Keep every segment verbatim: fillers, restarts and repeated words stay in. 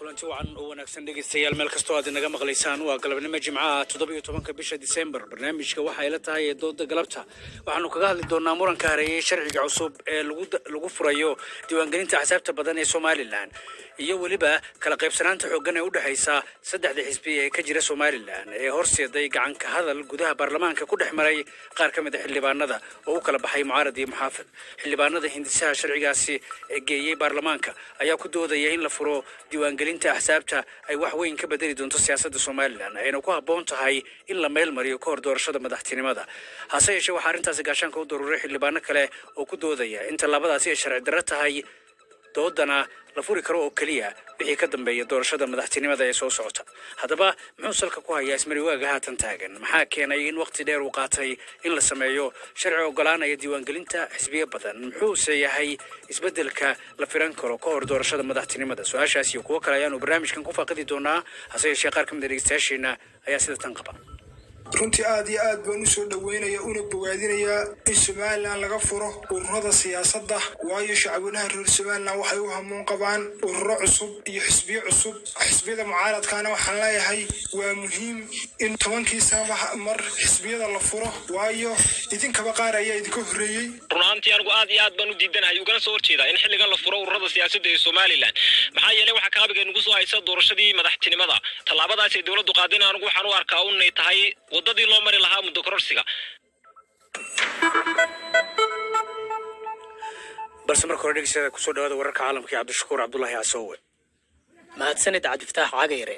kulanti wacan oo wanaagsan dhegeystayaal meel kastoo aad inaga maqlaysaan waa galabnimo jimcaha toddoba iyo tobanka bisha December barnaamijka waxa ay la tahay dooda galabta waxaanu kaga hadli doonaa muranka hareeyay sharciga cusub ee lagu lagu furayo diiwaangelinta xisaabta badan ee Soomaaliland iyo waliba kala qaybsanaanta xooggan ee u dhaxaysa saddexda xisbi ee ka jira Soomaaliland ee horseeday gacan ka hadal gudaha baarlamaanka ku dhexmaray qaar ka mid ah xildhibaanada oo u kala baxay mucaarad iyo muxaafid xildhibaanada hindisaha sharcigaasi ee geeyay baarlamaanka ayaa ku doodaya in la furo diiwaangelinta xisaabta ay wax weyn ka bedeli doonto siyaasadda Soomaaliland ayna ku habboon tahay in la meel mariyo ka hor doorashada madaxtinimada hase yeeshee waxa arrintaasi gaashaanka u daruuray xildhibaano kale oo ku doodaya inta labadaasi ay sharci darro tahay doodana la furi karo oo kaliya wixii ka dambeeya doorashada madaxtinimada ee soo socota haddaba muxuu salka ku hayaa ismariwaaga haatan taagan maxaa keenay in waqti dheer uu qaatay in la sameeyo sharci ogolaanaya diiwaangelinta xisbiyo badan muxuuse yahay isbedelka la firan karo ka hor doorashada madaxtinimada su-aashaas iyo kuwo kale ayaanu barnaamijkan ku faaqidi doonaa hase yeeshee qaar ka mid ah dhegeystayaasheena ayaa sida tan qaba runtii aad iyo aad baan u soo dhaweynaya una bogaadinayaa in Soomaaliland laga furo ururada siyaasadda waayo shacabweynaha reer Soomaaliland waxay u hamuun qabaan ururo cusub iyo xisbiyo cusub xisbiyada mucaaradkana waxaan leeyahay waa muhiim in tobankii sano mar xisbiyada la furo waayo idinkaba qaar ayaa idinka horeeyay runtii anigu aad iyo aad baan u diidanahay ugana soo horjeedaa in xilligan la furo ururada siyaasadda ee Soomaaliland maxaa yeelay waxa kaabiga nagu soo haysa doorashadii madaxtinimada talaabadaas ay dawladdu qaadeen anigu waxaan u arkaa inay tahay wadadii loo mari lahaa muddo kororsiga balse marka hore dhegeystayaal ku soo dhawaada wararka caalamka ee Cabdishakuur Cabdullaahi Casoowe mahadsanid Cabdifataax Cagayre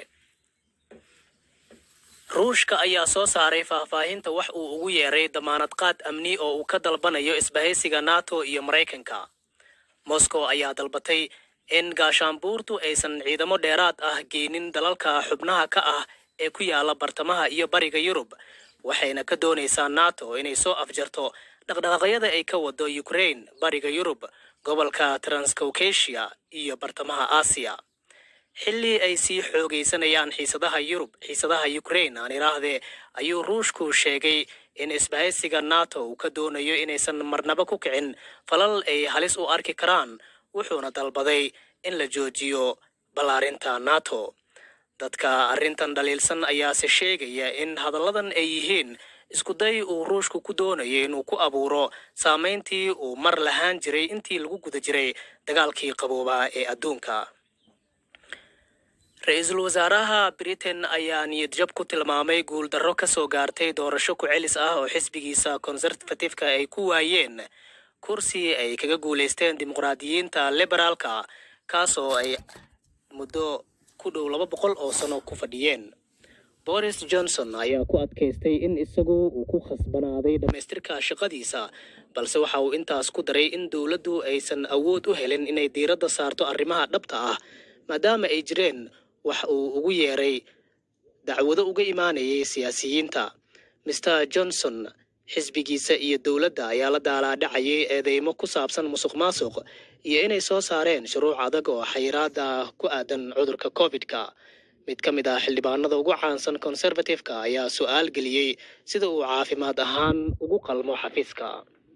ruushka ayaa soo saaray faahfaahinta wax uu ugu yeeray damaanad qaad amni oo uu ka dalbanayo isbahaysiga NATO iyo Mareykanka Moscow ayaa dalbatay in gaashaanbuurtu aysan ciidamo dheeraad ah geenin dalalka xubnaha ka ah ee ku yaala bartamaha iyo bariga Yurub waxayna ka doonaysaa NATO inay soo afjarto dhaqdhaqaaqyada ay ka wado Ukraine bariga Yurub gobolka Transcaucasia iyo bartamaha Aasiya xilli ay sii xoogaysanayaan xiisadaha Yurub xiisadaha Ukraine aan iraahdee ayuu Ruushku sheegay in isbahaysiga NATO uu ka doonayo inaysan marnaba ku kicin falal ay halis u arki karaan wuxuuna dalbaday in la joojiyo balaarinta NATO dadka arrintan dhaliilsan ayaa se sheegaya in hadalladan ay yihiin isku day uu Ruushku ku doonayo inuu ku abuuro saameyntii uu mar lahaan jiray intii lagu guda jiray dagaalkii qaboobaa ee adduunka Ra'iisul Wasaaraha Britain ayaa niyad jab ku tilmaamay guul darro ka soo gaartay doorasho ku celis ah oo xisbigiisa Conservative-ka ay ku waayeen kursi ay kaga guuleysteen dimuqraadiyiinta liberaalka kaasoo ay muddo ku dhow laba boqol oo sano ku fadhiyeen Boris Johnson ayaa ku adkaystay in isagu uu ku khasbanaaday dhameystirka shaqadiisa balse waxa uu intaas ku daray in dawladdu aysan awood u helin inay diiradda saarto arrimaha dhabta ah maadaama ay jireen wax uu ugu yeeray dacwado uga imaanayay siyaasiyiinta Mister Johnson xisbigiisa iyo dawladda ayaa la daalaadhacayay eedeymo ku saabsan musuqmaasuq iyo inay soo saareen shuruuc adag oo xayiraad ah ku aadan cudurka COVID-ka mid ka mid ah xildhibaanada ugu caansan Conservative-ka ayaa su'aal geliyay sida uu caafimaad ahaan ugu qalmo xafiiska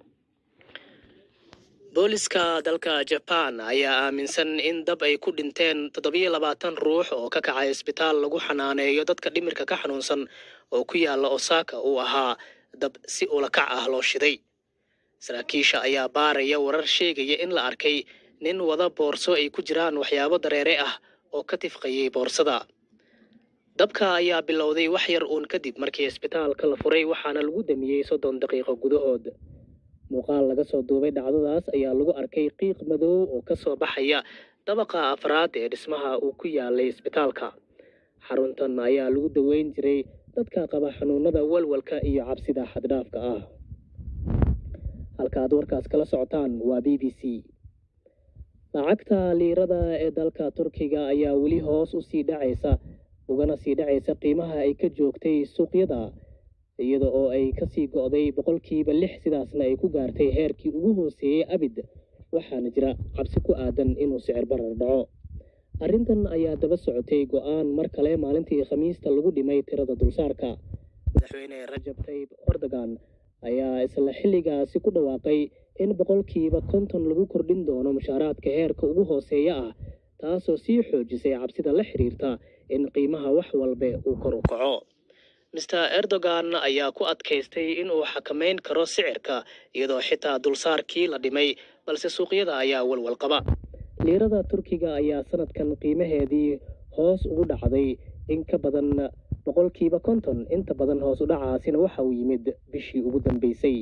booliska dalka Japan ayaa aaminsan in dab ay ku dhinteen toddoba iyo labaatan ruux oo ka kacay isbitaal lagu xanaaneeyo dadka dhimirka ka xanuunsan oo ku yaala Osaka uu ahaa dab si ula kac ah loo shiday saraakiisha ayaa baaraya warar sheegaya in la arkay nin wada boorso ay ku jiraan waxyaabo dareere ah oo ka tifqayay boorsada dabka ayaa bilowday wax yar uun kadib markii isbitaalka la furay waxaana lagu damiyay soddon daqiiqo gudahood muuqaal laga soo duubay dhacdadaas ayaa lagu arkay qiiq madow oo ka soo baxaya dabaqa afraad ee dhismaha uu ku yaalay isbitaalka xaruntan ayaa lagu daweyn jiray dadka qaba xanuunada walwalka iyo cabsida xad-dhaafka ah halkaad warkaas kala socotaan waa B B C lacagta liirada ee dalka Turkiga ayaa weli hoos u sii dhacaysa ugana sii dhacaysa qiimaha ay ka joogtay suuqyada iyada oo ay ka sii go'day boqolkiiba lix sidaasna ay ku gaartay heerkii ugu hooseeyay abid waxaana jira cabsi ku aadan inuu sicir barar dhaco arrintan ayaa daba socotay go'aan mar kale maalintii Khamiista lagu dhimay tirada dulsaarka madaxweyne Rajab Tayyip Erdogan ayaa isla xilligaasi ku dhawaaqay in boqolkiiba konton lagu kordhin doono mushaaraadka heerka ugu hooseeya ah taasoo sii xoojisay cabsida la xiriirta in qiimaha wax walba uu kor u kaco. mister Erdogan ayaa ku adkaystay in uu xakameyn karo sicirka iyadoo xitaa dulsaarkii la dhimay, balse suuqyada ayaa walwal qaba. liirada Turkiga ayaa sanadkan qiimaheedii hoos ugu dhacday in ka badan boqolkiiba konton, inta badan hoos u dhacaasina waxa uu yimid bishii ugu dambeysay.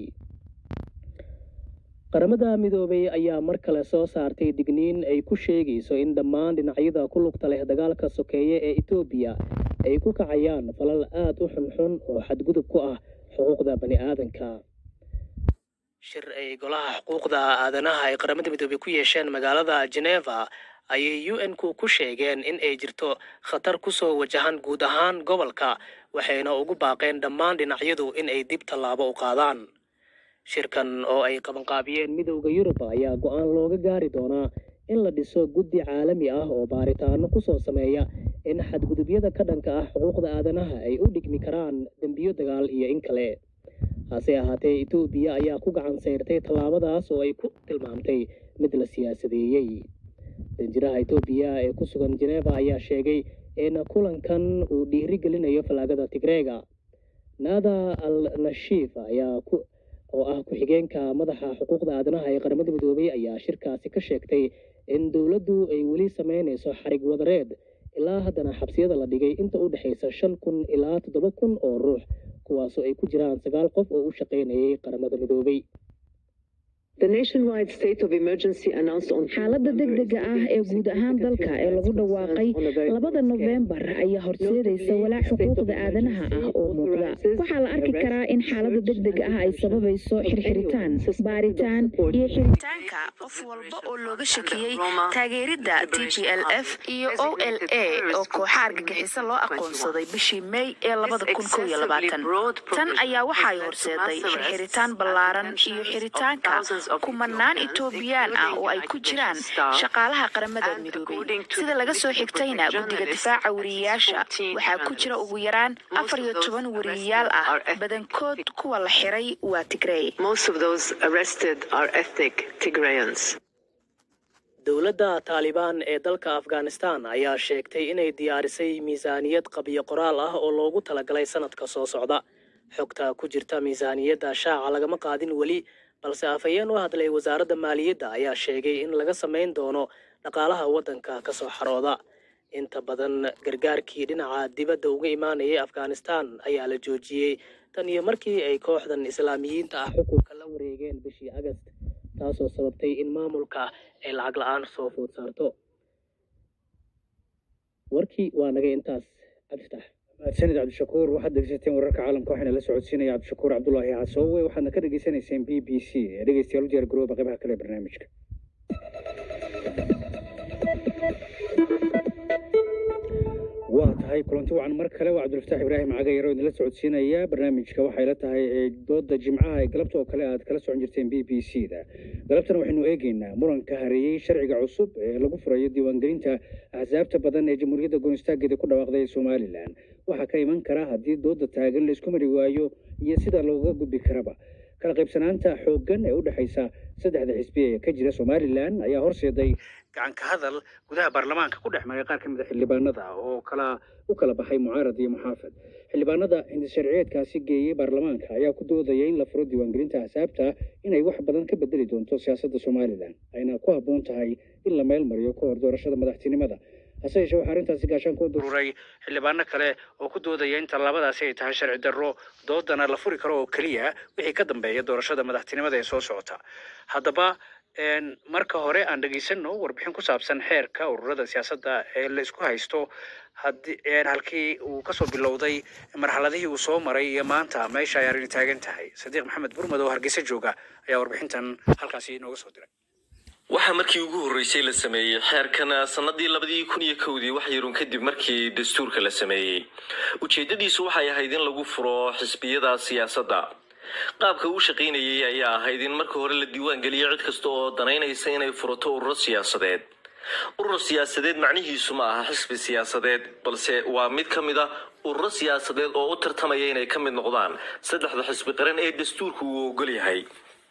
qaramada midoobay ayaa mar kale soo saartay digniin ay ku sheegayso in dhammaan dhinacyada ku lugta leh dagaalka sokeeye ee Itoobiya ay ku kacayaan falal aad u xunxun oo xadgudub ku ah xuquuqda bani'aadanka. shir ay golaha xuquuqda aadanaha ay qaramada midoobay ku yeesheen magaalada Geneva ayay U N-ku ku sheegeen in ay jirto khatar ku soo wajahan guud ahaan gobolka, waxayna ugu baaqeen dhammaan dhinacyadu in ay dib tallaabo u qaadaan. shirkan oo ay qabanqaabiyeen midowda Yurub ayaa go'aan looga gaari doonaa in la dhiso guddi caalami ah oo baaritaano ku soo sameeya in xadgudubyada ka dhanka ah xuquuqda aadanaha ay u dhigmi karaan dembiyo dagaal iyo in kale. hase ahaatee Itoobiya ayaa ku gacan sayrtay tallaabadaas oo ay ku tilmaamtay mid la siyaasadeeyey. danjiraha Itoobiya ee ku sugan Geneva ayaa sheegay in kulankan uu dhiirigelinayo falaagada Tigreega. Nada al-Nashiif ayaa ku oo ah ku-xigeenka madaxa xuquuqda aadanaha ee qaramada midoobay ayaa shirkaasi ka sheegtay in dowladdu ay weli sameynayso xarig wadareed ilaa haddana xabsiyada la dhigay inta u dhexaysa shan kun ilaa toddoba kun oo ruux, kuwaasoo ay ku jiraan sagaal qof oo u shaqaynayay qaramada midoobay. xaaladda degdega ah ee guud ahaan dalka ee lagu dhawaaqay labada Novembar ayaa horseedaysa walaac xuquuqda aadanaha ah oo muuqda. waxaa la arki karaa in xaaladda degdega ah ay sababayso xirxiritaan, baaritaan iyo xiritaanka qof walba oo looga shakiyey taageeridda T P L F iyo O L A oo kooxa argagixiso loo aqoonsaday bishii May ee labada kun kow iyo labaatan. tan ayaa waxay horseeday xirxiritaan ballaaran iyo xiritaanka kumanaan Itoobiyaan ah oo ay ku jiraan shaqaalaha qaramada midoobay. sida laga soo xigtayna guddiga difaaca wariyayaasha waxaa ku jira ugu yaraan afar iyo toban wariyayaal ah, badankood kuwa la xiray waa Tigray. dowladda Taliban ee dalka Afghanistan ayaa sheegtay inay diyaarisay miisaaniyad qabyo qoraal ah oo loogu talagalay sanadka soo socda. xogta ku jirta miisaaniyadda shaaca lagama qaadin weli, balse afhayeen u hadlay wasaaradda maaliyadda ayaa sheegay in laga samayn doono dhaqaalaha waddanka ka soo xarooda. inta badan gargaarkii dhinaca dibadda uga imaanayay Afghanistan ayaa la joojiyey tan iyo markii ay kooxdan islaamiyiinta ah xukunka la wareegeen bishii Agast, taasoo sababtay in maamulka ay lacag la'aan soo food saarto. warkii waa naga intaas. cabdifatax mahadsanid cabdishakuur. waxaad dhegeysateen wararka caalamka waxaana la socodsiinaya cabdishakuur cabdulaahi casoowe, waxaadna ka dhegeysanayseen B B C. dhegeystayaal u diyaar garooba qaybaha kale ee barnaamijka. waa tahay kulanti wacan mar kale waa cabdilfataax ibraahim cagayaro idinla socodsiinaya barnaamijka. waxay la tahay dooda jimcaha ee galabta oo kale aad kala socon jirteen B B C da. galabtana waxaynu eegeynaa muranka hareeyey sharciga cusub ee lagu furayo diiwaangelinta axsaabta badan ee jamhuuriyadda goonistaaggeeda ku dhawaaqday ee Somaliland. waxaa ka iman kara haddii dooda taagan la isku mari waayo iyo sida looga gudbi karaba. kala qaybsanaanta xooggan ee u dhexaysa saddexda xisbi ee ka jira Somaliland ayaa horseeday gacan ka hadal gudaha baarlamaanka ku dhex maray qaar ka mid ah xildhibaanada oo kala u kala baxay mucaarad iyo muxaafad. xildhibaanada hindisharciyeedkaasi geeyey baarlamaanka ayaa ku doodaya in la furo diiwaangelinta axsaabta inay wax badan ka bedeli doonto siyaasadda Somaliland, ayna ku habboon tahay in la meel mariyo ka hor doorashada madaxtinimada. hase yeeshee waxaa arrintaasi gaashaan ku dururay xildhibaano kale oo ku doodaya in tallaabadaasi ay tahay sharci darro, doodana la furi karo oo keliya wixii ka dambeeya doorashada madaxtinimada ee soo socota. haddaba marka hore aan dhegeysano warbixin ku saabsan xeerka ururada siyaasadda ee la isku haysto haddii halkii uu kasoo bilowday marxaladihii uu soo maray iyo maanta meesha ay arrin taagan tahay. sadiiq maxamed burmad oo Hargeysa jooga ayaa warbixintan halkaasi inooga soo diray. waxaa markii ugu horreysay la sameeyey xeerkan sanadii labadii kun iyo kowdii wax yarun kadib markii dastuurka la sameeyey. ujeedadiisu waxay ahayd in lagu furo xisbiyada siyaasadda. qaabka uu shaqaynayay ayaa ahayd in marka hore la diiwaan geliyo cid kasta oo danaynaysa inay furato ururo siyaasadeed. urur siyaasadeed macnihiisu ma aha xisbi siyaasadeed, balse waa mid ka mid ah ururo siyaasadeed oo u tartamaya inay ka mid noqdaan saddexda xisbi qaran ee dastuurku uu ogol yahay.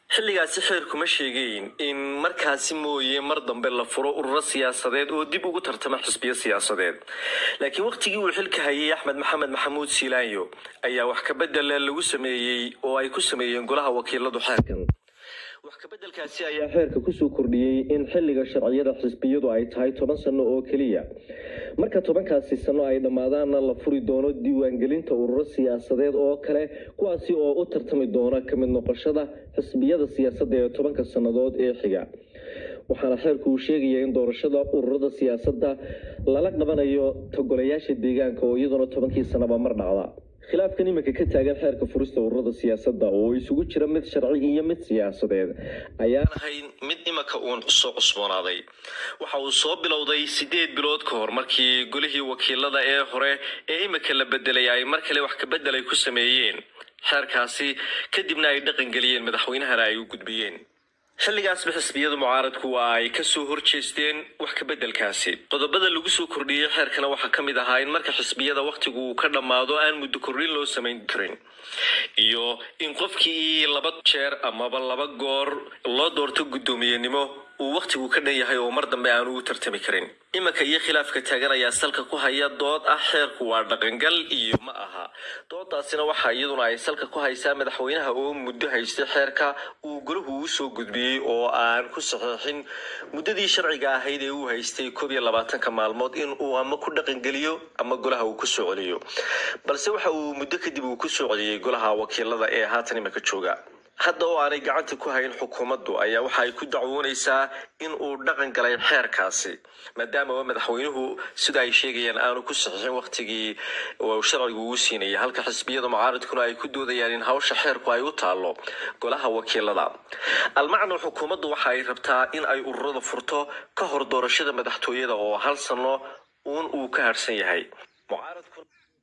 xilligaasi xeerku ma sheegayn in markaasi mooye mar dambe la furo ururo siyaasadeed oo dib ugu tartama xisbiyo siyaasadeed laakiin waqtigii uu xilka hayay axmed maxamed maxamuud siilaanyo ayaa wax ka bedel lagu sameeyey oo ay ku sameeyeen golaha wakiiladu xeerkan wax ka bedelkaasi ayaa xeerka ku soo kordhiyay in xilliga sharciyada xisbiyadu ay tahay toban sano oo kaliya marka tobankaasi sano ay dhamaadaana la furi doono diiwaangelinta ururo siyaasadeed oo kale kuwaasi oo u tartami doona ka mid noqoshada xisbiyada siyaasadda ee tobanka sannadood ee xiga waxaana xeerku uu sheegayaa in doorashada ururada siyaasadda lala qabanayo togolayaasha deegaanka oo iyaduna tobankii sanaba mar dhacda khilaafkan iminka ka taagan xeerka furista ururada siyaasadda oo isugu jira mid sharci iyo mid siyaasadeed ayaan ahayn mid iminka uun soo cusboonaaday waxa uu soo bilowday sideed bilood ka hor markii golihii wakiilada ee hore ee iminka la bedelay ay mar kale wax ka bedelay ku sameeyeen xeerkaasi kadibna ay dhaqan geliyeen madaxweynahana ay u gudbiyeen xilligaas xisbiyada mucaaradku waa ay ka soo horjeesteen wax ka bedelkaasi qodobada lagu soo kordhiyay xeerkana waxa ka mid ahaa in marka xisbiyada waqtigu uu ka dhamaado aan muddo kordhin loo samayn karin iyo in qofkii laba jeer amaba laba goor loo doorto guddoomiyenimo uu waqtigu ka dhan yahay oo mar dambe aan ugu tartami karin iminka iyo khilaafka taagan ayaa salka ku haya dood ah xeerku waa dhaqangal iyo ma aha doodaasina waxa iyaduna ay salka ku haysaa madaxweynaha oo muddo haystay xeerka uu golahu u soo gudbiyey oo aan ku saxiixin muddadii sharciga ahayd ee uu haystay koob iyo labaatanka maalmood in uu ama ku dhaqangeliyo ama golaha uu ku soo celiyo balse waxa uu muddo kadib uu ku soo celiyey golaha wakiilada ee haatan iminka jooga hadda oo aanay gacanta ku hayn xukuumaddu ayaa waxa ay ku dacwoonaysaa in uu dhaqan galay xeerkaasi maadaama madaxweynuhu sida ay sheegayaan aanu ku saxiixin waqtigii uu sharcigu u siinayay halka xisbiyada mucaaradkuna ay ku doodayaan in hawsha xeerku ay u taalo golaha wakiilada almacno xukuumaddu waxa ay rabtaa in ay ururada furto ka hor doorashada madaxtooyada oo hal sano uun uu ka harsan yahay mucaaradku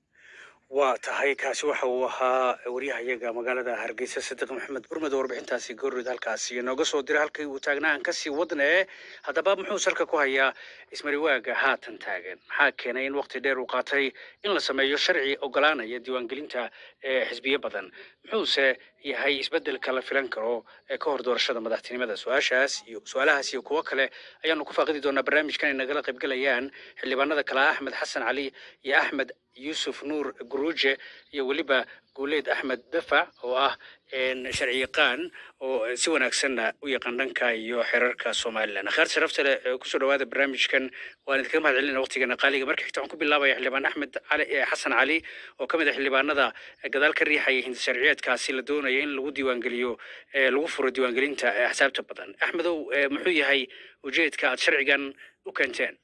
waa tahay kaasi waxa uu ahaa wariyahayaga magaalada hargeysa sadiq maxamed burmed oo warbixintaasi goorrid halkaasi inooga soo diray halkii uu taagnaa aan kasii wadne haddaba muxuu salka ku hayaa ismariwaaga haatan taagan maxaa keenay in waqti dheer uu qaatay in la sameeyo sharci ogolaanaya diiwaangelinta ee xisbiyo badan muxuuse yahay isbedelka la filan karo ee ka hor doorashada madaxtinimada su-aashaas iyo su-aalahaas iyo kuwo kale ayaanu ku faaqidi doonaa barnaamijkan ay nagala qaybgalayaan xildhibaanada kale axmed xasan cali iyo axmed yuusuf nuur guruuje iyo weliba guuleed axmed dafac oo ah sharci yaqaan oo si wanaagsanna u yaqaan dhanka iyo xeerarka somalilan akhaar sharafta leh kusoo dhawaada barnaamijkan waan idinkaga mahad celinaa waqtigeena qaaliga marka xigta waxaan ku bilaabaya xildhibaan axmed cali xasan cali oo ka mid ah xildhibaanada gadaal ka riixaya hindi sharciyeedkaasi la doonaya in lagu diiwaangeliyo lagu furo diiwaangelinta axsaabta badan axmedow muxuu yahay ujeedka aad sharcigan u keenteen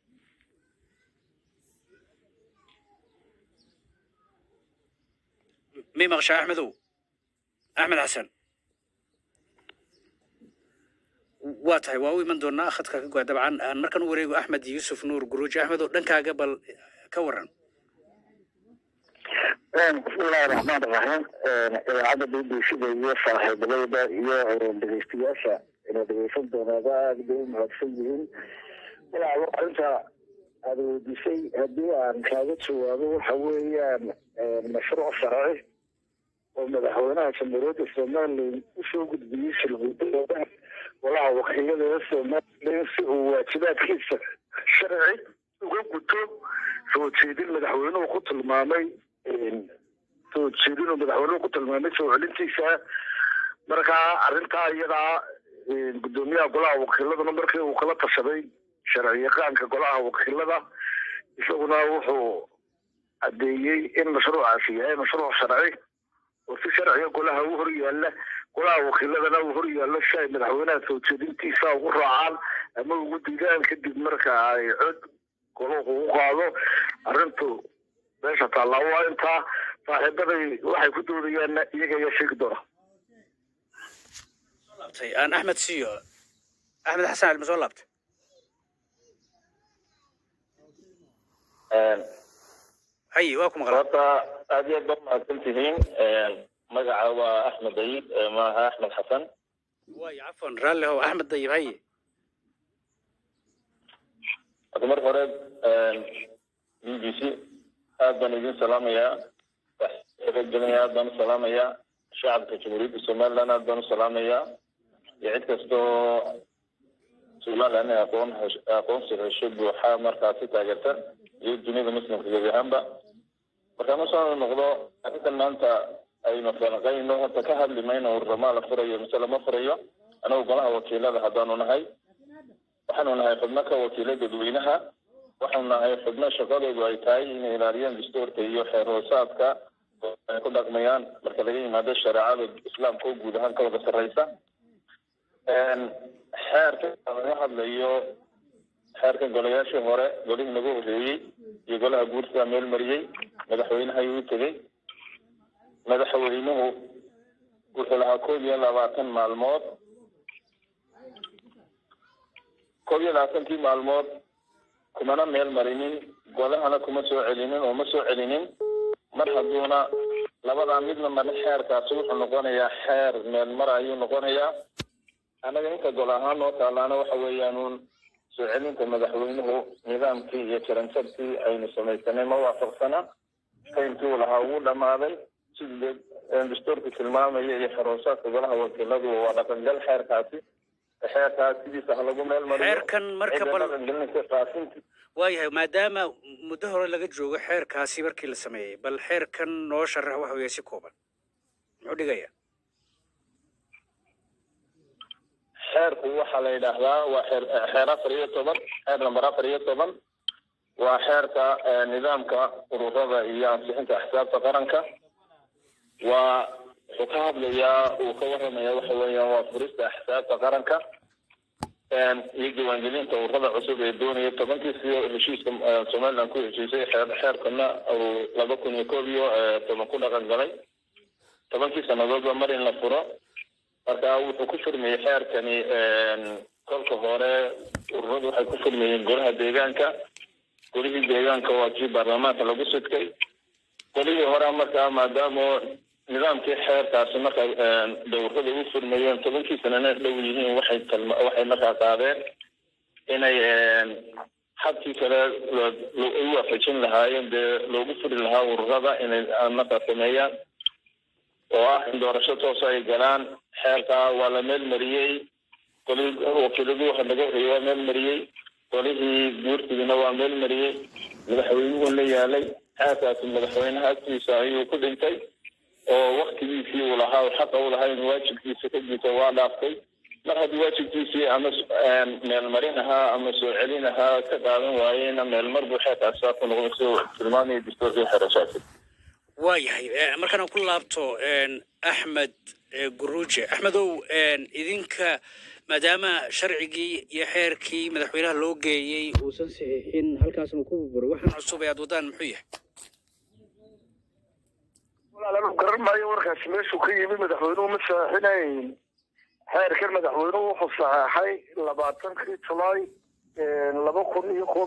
مي مغشى أحمدو أحمد حسن واتهاي واوي من دون أخذ كقول طبعا مركن وريجو أحمد يوسف نور جروج أحمد ودنك قبل كورن بسم الله الرحمن الرحيم عدد بيشيل يصح بليدا يو بيستياشا إنه بيصير دون هذا بدون هالسجين ولا وقتها هذا بيشي هدي عن كذا شو هذا حوالي مشروع شرعي ومدحونا سمرود الصومال وشو قد بيش الغداء ولا وخيله الصومال ليس هو كذا كيس شرعي وقلتوا سو تشيدين مدحونا وقت المامي سو تشيدين مدحونا وقت المامي سو علنتيسا marka arinta iyada gudoomiyaha golaha wakiilada markii uu kala tashaday sharci yaqaanka golaha wakiilada isaguna wuxuu adeeyay in mashruucaasi yahay mashruuc sharci oo si sharci golaha uu horyaala golaha wakiiladana uu horyaala shay madaxweynaha soo jeedintiisa ugu raacaan ama ugu diidaan kadib marka ay cod golahu u qaado arintu meesha taala waa inta saaxiibaday waxay ku doodayaan iyaga iyo sheegi doona أنا أحمد سيو أحمد حسن المسؤول هاي واكم غلط هذه الضمة تنتهين مقع هو أحمد ضيب معها أحمد حسن واي عفوا رالي هو أحمد ضيب هاي أتمر قريب بي بي سي هذا نجين سلامية الجميع هذا سلامية شعب كجمهورية الصومال لنا هذا سلامية يعد كستو سؤال أنا أقول أقول سيرشب وحا مركاتي تاجرته يجوني المسلم في جهنم فكما صار الموضوع أكيد أن أنت أي مثلا غير إنه تكهل لمين والرمال فرية مثلا ما فرية أنا وقلها وكيلة هذا هاي وحنا نهاي خدمك وكيلة دوينها وحنا نهاي خدمة شغالة وعيتاي إن إلاريان دستور تيو حروساتك كل أغميان مركزين هذا الشريعة الإسلام كوب ودهان كوب الرئيسة حارك واحد ليو حارك قلياشي هراء قلي نجوه هي يقولها بورسا ميل مريي مدحوينها يوتري مدحوينه وحلها كل يلا واتن معلومات كل يلا واتن في معلومات كمانا ميل مرينين قولها أنا كم سوء علينين وما سوء علينين مرحبونا لبدا مدنا من حار كاسوح نقول يا حار من مرأي نقول يا أنا إنك قولها نوتالانا وحويانون سعيدين مدحوينه نظام كي يترنسبتي أي نسميتني موافق سنة كينتو لها أولا ماذا سيد دستور في المام يحروسات قولها وكيلاد ووضعن جل حار كاسي حار كاسي دي سهلقو ميل مريم حار كان مركب waayahay maadaama muddo hore laga joogo xeerkaasi markii la sameeyay bal xeerkan noo sharax waxa weeye si kooban muxuu dhigaya xeerku waxa la yiraahdaa waa xeer xeer afar iyo toban xeer lambar afar iyo toban waa xeerka nidaamka ururada iyo ansixinta xisaabta qaranka waa wuxuu ka hadlayaa uu ka warramaya waxa weeyaan waa furista xisaabta qaranka يجي وانجلين تورطة عصوب الدنيا طبعاً كيسيو الشيء سومالنا كل شيء حير حير كنا أو لبكون يكوبيو طبعاً كنا غنغلي طبعاً كيس أنا ضد مرين لفورا أركاو تكسر من حير كني كل كهارة الرضو حيكسر من جرها ديجانكا كله ديجانكا واجي برلمان تلقوسك كي كله هرا مركا ما دامو نظام كي حير تاسمة دورة دوسر مليون طبعاً كي سنة لو يجين واحد كلمة واحد مرة قاعدين إن حتى كلا لو أيوة فشل لهاي لو بصر لها ورغبة إن مرة ثمانية واحد دورشة توصي جلان حيرتا ولا مل مريي كل وكله واحد نجوا هي مل مريي كله بورت بنوا مل مريي مدحوين ولا يالي حتى مدحوين هاتي ساعي وكل انتي ووقتي فيه ولها وحق ولها واجب في سكجي توالافي مرحبا واجب في أما من المرينها أما سؤالينها كذا وين من المربوحات أساس ونغسو سلماني دستور في حرشات waayahay markaan ku laabto axmed guruuje axmedow idinka maadaama sharcigii iyo xeerkii madaxweynaha loo geeyey uusan saxiixin halkaasna ku burburo waxaan cusub ee wadaan muxuu yahay walaal garan maayo warkaas meeshu ka yimi madaxweynuhu ma saxiixinayn xeerkan madaxweynuhu wuxuu saxeexay labaatankii julaay laba kun iyo kow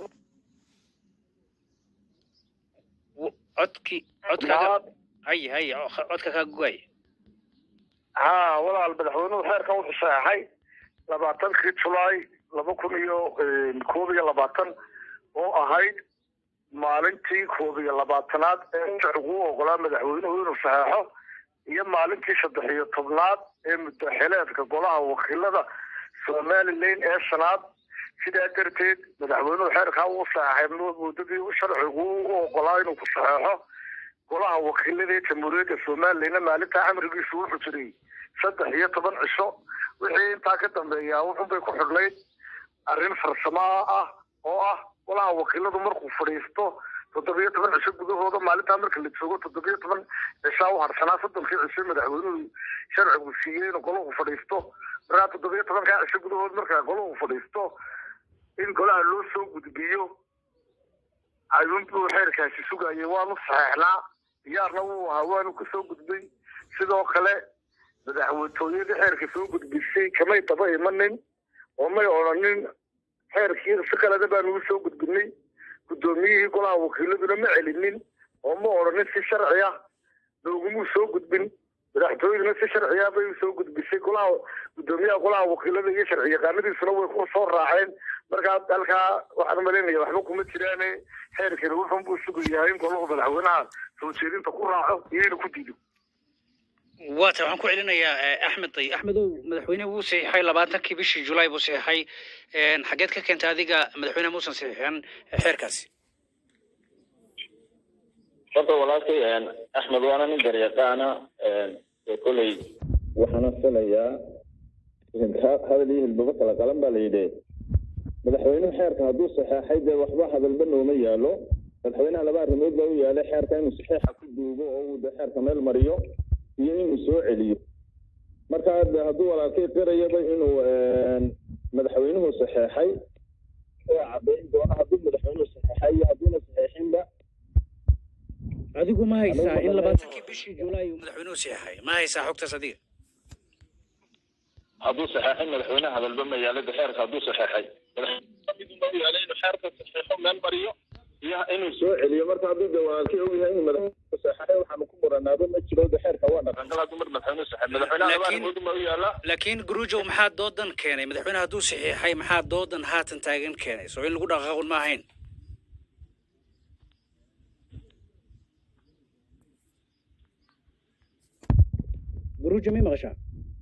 codki codka hay hay codka ka go'ay ها ولا المدحونه خير كان صحيح لبعتن في جولاي laba kun iyo koob iyo labaatan oo ahayd maalintii koob iyo labaatanaad ee sharcigu ogolaa madaxweynuhu inuu saxeexo iyo maalintii saddex iyo tobnaad ee muddaxileedka golaha wakiilada Somaliland ee sanaad sidaa darteed madaxweynuhu xeerka uu saxeexay muddadii uu sharcigu ogolaa inuu ku saxeexo golaha wakiilada jamhuuriyadda Somaliland maalinta amrigiisu wuxuu jiray saddex iyo toban cisho wixii intaa ka dambeeya wuxuu bay ku xidhnayd arrin farsamo ah oo ah golaha wakiiladu markuu fadhiisto toddobiyo toban cisho gudahooda maalinta marka la joogo toddobiyo toban cisho u harsanaa soddonkii cisho madaxweynuhu sharcigu siiyey in golahu fadhiisto markaa toddobiyo tobankaa cisho gudahooda markaa golahu fadhiisto in golaha loo soo gudbiyo ayuunbuu xeerkaasi sugayay waanu saxeexnaa diyaarna wuu ahaa waanu ka soo gudbay sidoo kale madaxweynooyadii xeerka soo gudbisay kamay daba imanin oo may odhanin xeerkii si kaleda baanu soo gudbinay guddoomiyihii golaha wakiiladuna ma celinin oo ma odhanin si sharci ah looguma soo gudbin madaxtooyaduna si sharci ah bay soo gudbisay golaha guddoomiyaha golaha wakiilada iyo sharci yaqaanadiisuna way ku soo raaceen markaa dalkaa waxaan malaynayaa waxba kuma jiraane xeerkani wuxuun buu sugayahay in golahu madaxweynaha soo jeedinta ku raaco iyo inuu ku diido waata waxaan ku celinayaa axmed day axmedow madaxweyne wuu saxiixay labaatankii bishii julaay buu saxiixay xageed ka keentay adiga madaxweyne muusan saxiixin xeerkaasi horta walaalkay axmed waana nin garyaqaana koley waxaana filayaa hadal iyo hilbaba kala qalan baa la yidhi madaxweynuhu xeerka hadduu saxeexay dee waxba hadalba nooma yaalo madaxweynaha laba arrimood baa u yaalay xeerka inuu saxeexa ku duugo oo uu de xeerka meel mariyo iyo inuu soo celiyo marka hadduu walaalkay qirayaba inuu madaxweynuhu saxeexay waa caddayn doona hadduu madaxweynuhu saxeexay iyo hadduuna saxeexinba adigu ma haysaa in labaatankii bishii julaay uu madaxweynuhu saxeexay ma haysaa xogtaas adiga hadduu saxeexay madaxweynaha hadalba ma yaalo de xeerka hadduu saxeexay madaxweynuhu yaalo inuu xeerka saxeexo meel mariyo iyo inuu soo celiyo marka hadduu de walaalkay ogyahay inuu madaxweynuhu saxeexay waxaanu ku muranaaba ma jiro de xeerka waa dhaqangal hadduu mar madaxweynuhu saxeexay madaxweynaha laba arrimood ma u yaala laakiin guruujow maxaa doodan keenay madaxweyne hadduu saxiixay maxaa doodan haatan taagan keenay soo in lagu dhaqaaqun ma ahayn guruujo mi maqashaa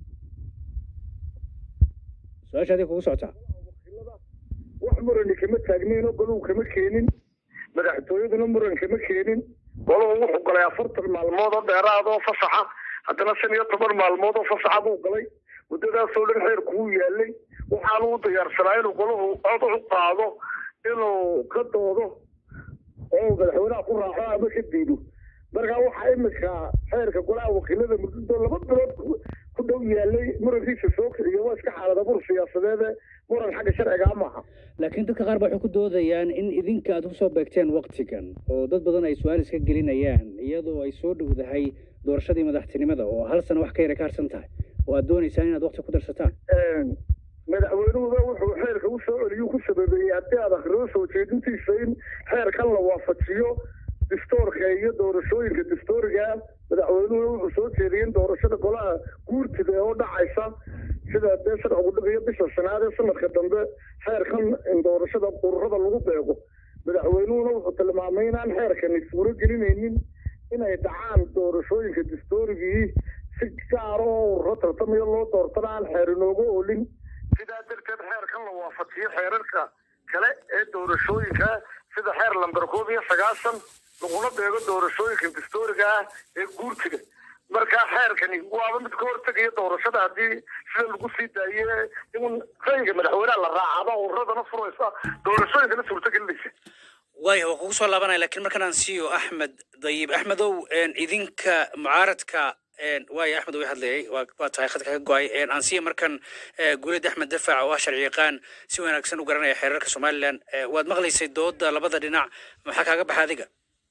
su-aashaadii kugu socotaa wax murani kama taagniin oo goluhu kama keenin madaxtooyaduna muran kama keenin goluhu wuxuu galay afartan maalmood oo dheeraad oo fasaxa haddana shan iyo toban maalmood oo fasaxa buu galay muddadaasoo dhan xeerku wuu yaalay waxaanu u diyaarsanaa inuu goluhu cod u qaado inuu ka doodo oo madaxweynaha ku raaco ama ka diido markaa waxaa imika xeerka golaha wakiilada muddadoo laba bilood ku dhow yaalay murankiisa soo kiciyo waa iska xaalada bur siyaasadeede muran xagga sharcigaa maaha laakiin dadka qaar ba waxay ku doodayaan in idinka aad kusoo beegteen waktigan oo dad badan ay su-aal iska gelinayaan iyadoo ay soo dhowdahay doorashadii madaxtinimada oo hal sano wax ka yara ka harsan tahay oo aad doonaysaan inaad wakti ku darsataan madaxweynuhuba wuxuu xeerka u soo celiyu ku sababeeyey haddii aad akhrido soo jeedintiisa in xeerkan la waafajiyo distoorka iyo doorashooyinka distooriga madaxweynuhu wuxuu soo jeediyey in doorashada golaha guurtida oo dhacaysa sida dee sharcigu dhigayo bisha shanaad ee sanadka dambe xeerkan in doorashada ururada lagu beego madaxweynuhuna wuxuu tilmaamay inaan xeerkani suuro gelinaynin inay dhacaan doorashooyinka distoorigii si gaaro oo ururo tartamayo loo doortana aan xeer inoogu oolin sidaa darteed xeerkan la waafajiyo xeerarka kale ee doorashooyinka sida xeer lamber koob iyo sagaashan lagula beego doorashooyinka distooriga ah ee guurtiga markaa xeerkani waaba mid ka hortegaya doorashada haddii sida lagu sii daaye in rayga madaxweynaha la raacaba ururadana furaysa doorashooyinkana suurtagelinaysa waaya waa kugu soo laabanaya laakiin markan aan siiyo axmed dayib axmedow idinka mucaaradka waaya axmed way hadlayay waa tahay khadka ka go-ay aan siiya markan guulid axmed dafaac oo ah sharci yaqaan si wanaagsan u garanaya xeerarka somalilan waad maqlaysay dooda labada dhinac maxaa kaaga baxa adiga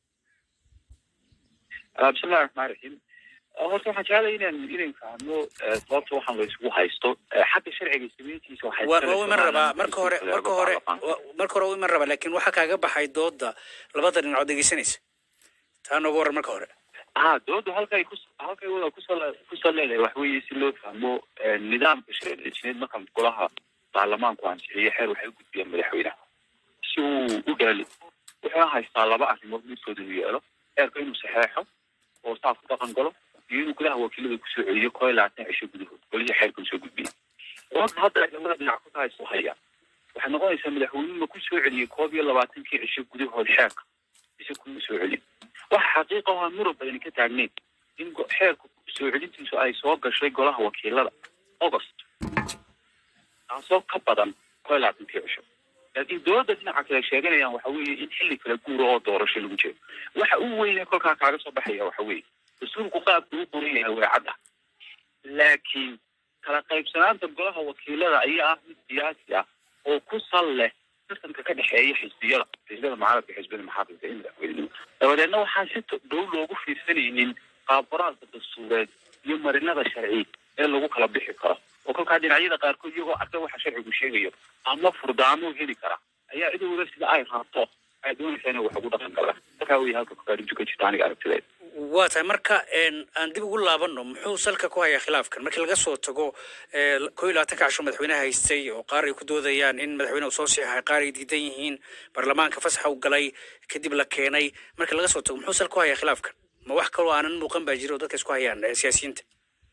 bismillahi raxmaan raxiim horta waxaan jeclay inaan inaan fahmo sababta waxaan la isugu haysto xagga sharciga samayntiisa waxay waa iman rabaa marka hore marka hore marka hore iman rabaa laakiin waxaa kaaga baxay dooda labada dhinac oo dhegeysanaysa taa nooga waran marka hore ها دود هالكي كوس هالكي ولا كوسلا كوسلا له وحوي سلوك فهمو النظام بشر الجنود ما كان كلها برلمان كان هي حر وحي قد بيان مدحوينه شو وقال وحنا هاي طالبة عشان مبني سودانية له إركو إنه صحيحه وصاف طاقن قلب ينو كله هو كله كسوعية كويل عشان عيشه بده كل حر كل شو قد بيان وقت هذا لما بنعقد هاي صحيح وحنا قاعد يسمى مدحوين ما كل سوعية كوبي يلا بعدين كي عيشه بده هو الحاك عيشه كل سوعية وحقيقة هو مرة بدنا كتاجنين إن حير سوعدين تنسو أي سواق شيء قلها وكيل لا أغسط عصاب كبدان كل عدم كيشة لكن دور بدنا عكلا شيئا يعني وحوي يحل في الكورة دور شيء لوجه وحوي كل كا كعب صباحية وحوي السوق قاعد بطريقة وعدة لكن كلا قريب سنة تقولها وكيل لا أي أحد سياسية أو كسل له مثلا كده حقيقي حزبية حزبية معارض بحزب المحافظ إنه لأنه حاسس دول لوجو في سنين قابرات الصورات يوم مرنا الشرعي إلا لوجو كلا بحكرة وكل قاعدين عيدا قاركو يجوا أكتر شرعي بشيء أما فرضانه هني كرا أي عدو بس لأي خاطر عدون ثاني وحقوق كلا تكاوي هاك قارين جو كتير عارف تلاقي waata marka aan dib ugu laabano muxuu salka ku hayaa khilaafkan markii laga soo tago koob iyo labaatanka casho madaxweynaha haystay oo qaar ay ku doodayaan in madaxweynuhu soo saxiixay qaar ay diidan yihiin baarlamaanka fasaxa u galay kadib la keenay markii laga soo tago muxuu salka ku hayaa khilaafkan ma wax kaloo aanan muuqan baa jiro dadka isku hayaan siyaasiyiinta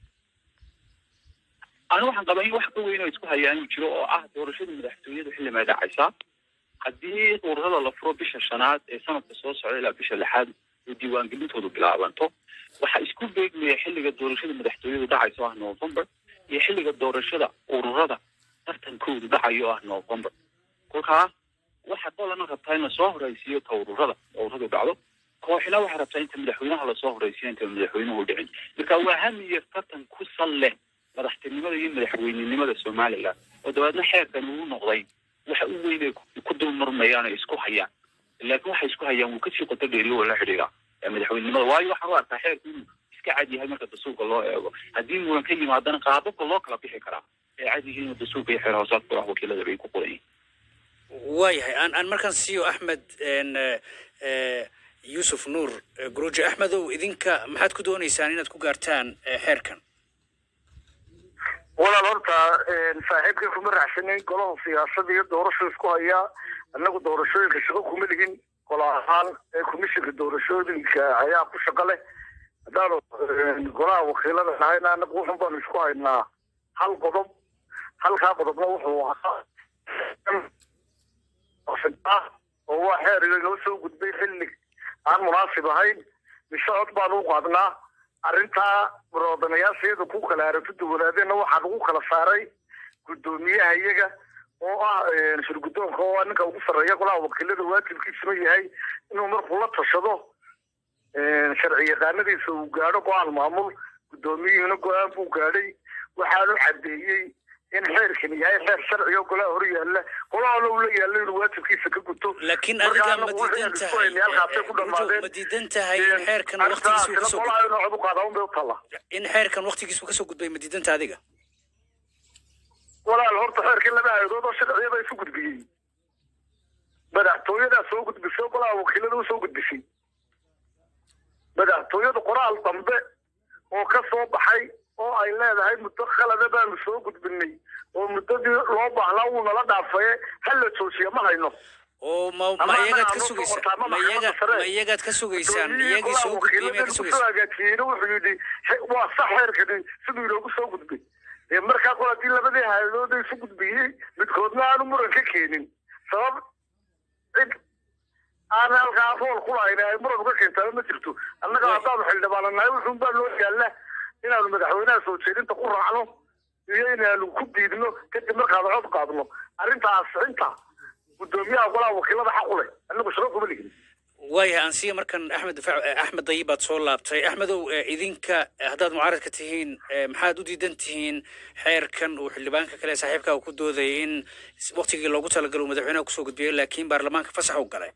أنا waxaan qabaa in wax ka weyn oo isku hayaan jiro oo ah doorashada madaxtooyada xilli ma dhacaysa haddii ururada la furo bisha shanaad ee sanadka soo socda ilaa bisha lixaad oo diiwaangelintoodu bilaabanto waxa isku beegmaya xilliga doorashada madaxtooyadu dhacayso ah November iyo xilliga doorashada ururada tartankoodu dhacayo ah November kolkaa waxa qolana rabtaa in la soo horeysiiyo ururada ururada dhacdo kooxna waxa rabtaa in madaxweynaha la soo horeysiiyo inta madaxweynuhu dhicin marka waa hamiye tartan ku salle madaxtinimada iyo madaxweynenimada Soomaaliland oo dabaadna xeerkan uu noqday waxa uu weynay ku dul marmayaan isku hayaan laakiin waxa isku hayaan uu ka sii qoto dheeriyo wala xidhiidha madaxweynenimada waayo waxa uu arkaa xeerku iska cad yahay marka dastuurka loo eego haddii muran ka yimaadana qaababka loo kala bixi karaa ee cad yihiin dastuurka iyo xeer hoosaadka wax wakiilada bay ku qoran waayahay aan aan markaan siiyo Axmed een Yusuf Nuur Guruji Axmedow idinka maxaad ku doonaysaan inaad ku gaartaan xeerkan walaal horta saaxiibkii kuma raacsanin golaha siyaasadda iyo doorasho isku haya annagu doorashooyinka shaqo kuma ligin golaha ahaan ee komishinka doorashooyinka ayaa ku shaqo leh haddaan golaha wakiilada nahayna annagu wuxun baanu isku haynaa hal qodob halkaa qodobna wuxuu ahaa oo waa xeer inoo soo gudbay xilli aan munaasib ahayn mise cod baanu u qaadnaa arrintaa muroodanayaasheeda ku kala aragti duwanaadeenna waxaa lagu kala saaray guddoomiyaha iyaga oo ah shirguddoonka oo ninka ugu sarreeya golaha wakiilada waajibkiisuna yahay inuu markuu la tashado sharci yaqaanadiisa uu gaadho go-aan maamul guddoomiyihina go-aan buu gaadhay waxaanu caddeeyey in xeerkan yahay xeer sharci oo golaha hor yaalla golahana uu la yaallo inuu waajibkiisa ka guto laakiin adiga ma diidan tahay ma diidan tahay in xeerkan waqtigiisu ka soo in xeerkan waqtigiisu ka soo gudbay ma diidan tahay adiga walaal horta xeerkan laba hay'adood oo sharciyada isu gudbiyey madaxtooyada soo gudbisay golaha wakiilada u soo gudbisay madaxtooyada qoraal dambe oo ka soo baxay oo ay leedahay muddo khalada baanu soo gudbinay oo muddadii loo baahnaa uu nala dhaafay hal la joojiyo ma hayno oo ma ma iyagaad ka sugaysaan ma iyaga ma iyagaad ka sugaysaan iyagii soo gudbiyay ma ka sugaysaan wuxuu yidhi waa sax xeerkani siduu inoogu soo gudbay ee markaa kol haddii labadii hay'adood ay isu gudbiyey midkoodna aanu muran ka keenin sabab cid aan halkaa rool ku lahayn ay muran uga keentaa ma jirto annaga haddaanu xildhibaananahay wuxuun baa loo yaalla inaanu madaxweynaha soo jeedinta ku raacno iyo inaanu ku diidno kadib markaanu cod qaadno arrintaas inta guddoomiyaha golaha wakiilada xaq u leh annagu shaqo kuma ligin waayahay aan siiya markan axmed difaac axmed dayib baad soo laabtay axmedow idinka haddaad mucaaradka tihiin maxaad u diidan tihiin xeerkan uu xildhibaanka kale saaxiibka uu ku doodayay in waqtigii loogu talagalo uu madaxweynaha kusoo gudbiyey laakiin baarlamaanka fasax u galay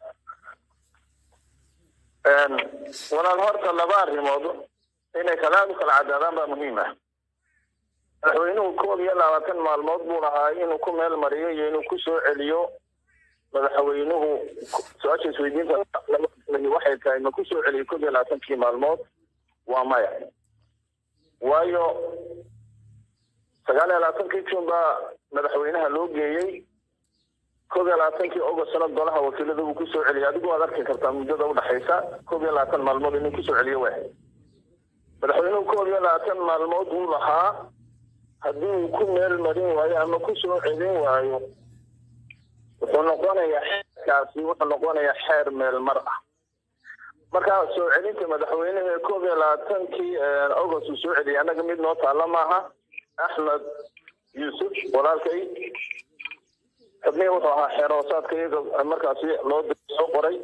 walaal horta laba arrimood inay kala u kala cadaadaan baa muhiim ah madaxweynuhu koob iyo labaatan maalmood buu lahaa inuu ku meel mariyo iyo inuu ku soo celiyo madaxweynuhu su-aasha isweydiinta waxay tahay ma ku soo celiyo koob iyo labaatankii maalmood waa maya waayo sagaal iyo labaatankii jun baa madaxweynaha loo geeyey koob iyo labaatankii ogostna golaha wakiilada uu ku soo celiyay adigu waad arki kartaa muddada udhaxaysa koob iyo labaatan maalmood inuu ku soo celiyo waa madaxweynuhu koob iyo labaatan maalmood uu lahaa haddii uu ku meel marin waayo ama ku soo celin waayo wuxuu noqonayaa xeerkaasi wuxuu noqonayaa xeer meel mar ah marka soo celinta madaxweynaha ee koob iyo labaatankii agost uu soo celiyay annaga mid noo taalla maaha axmed yuusuf walaalkay xubnihi wuxuu ahaa xeer hoosaadka iyaga markaasi loo soo qoray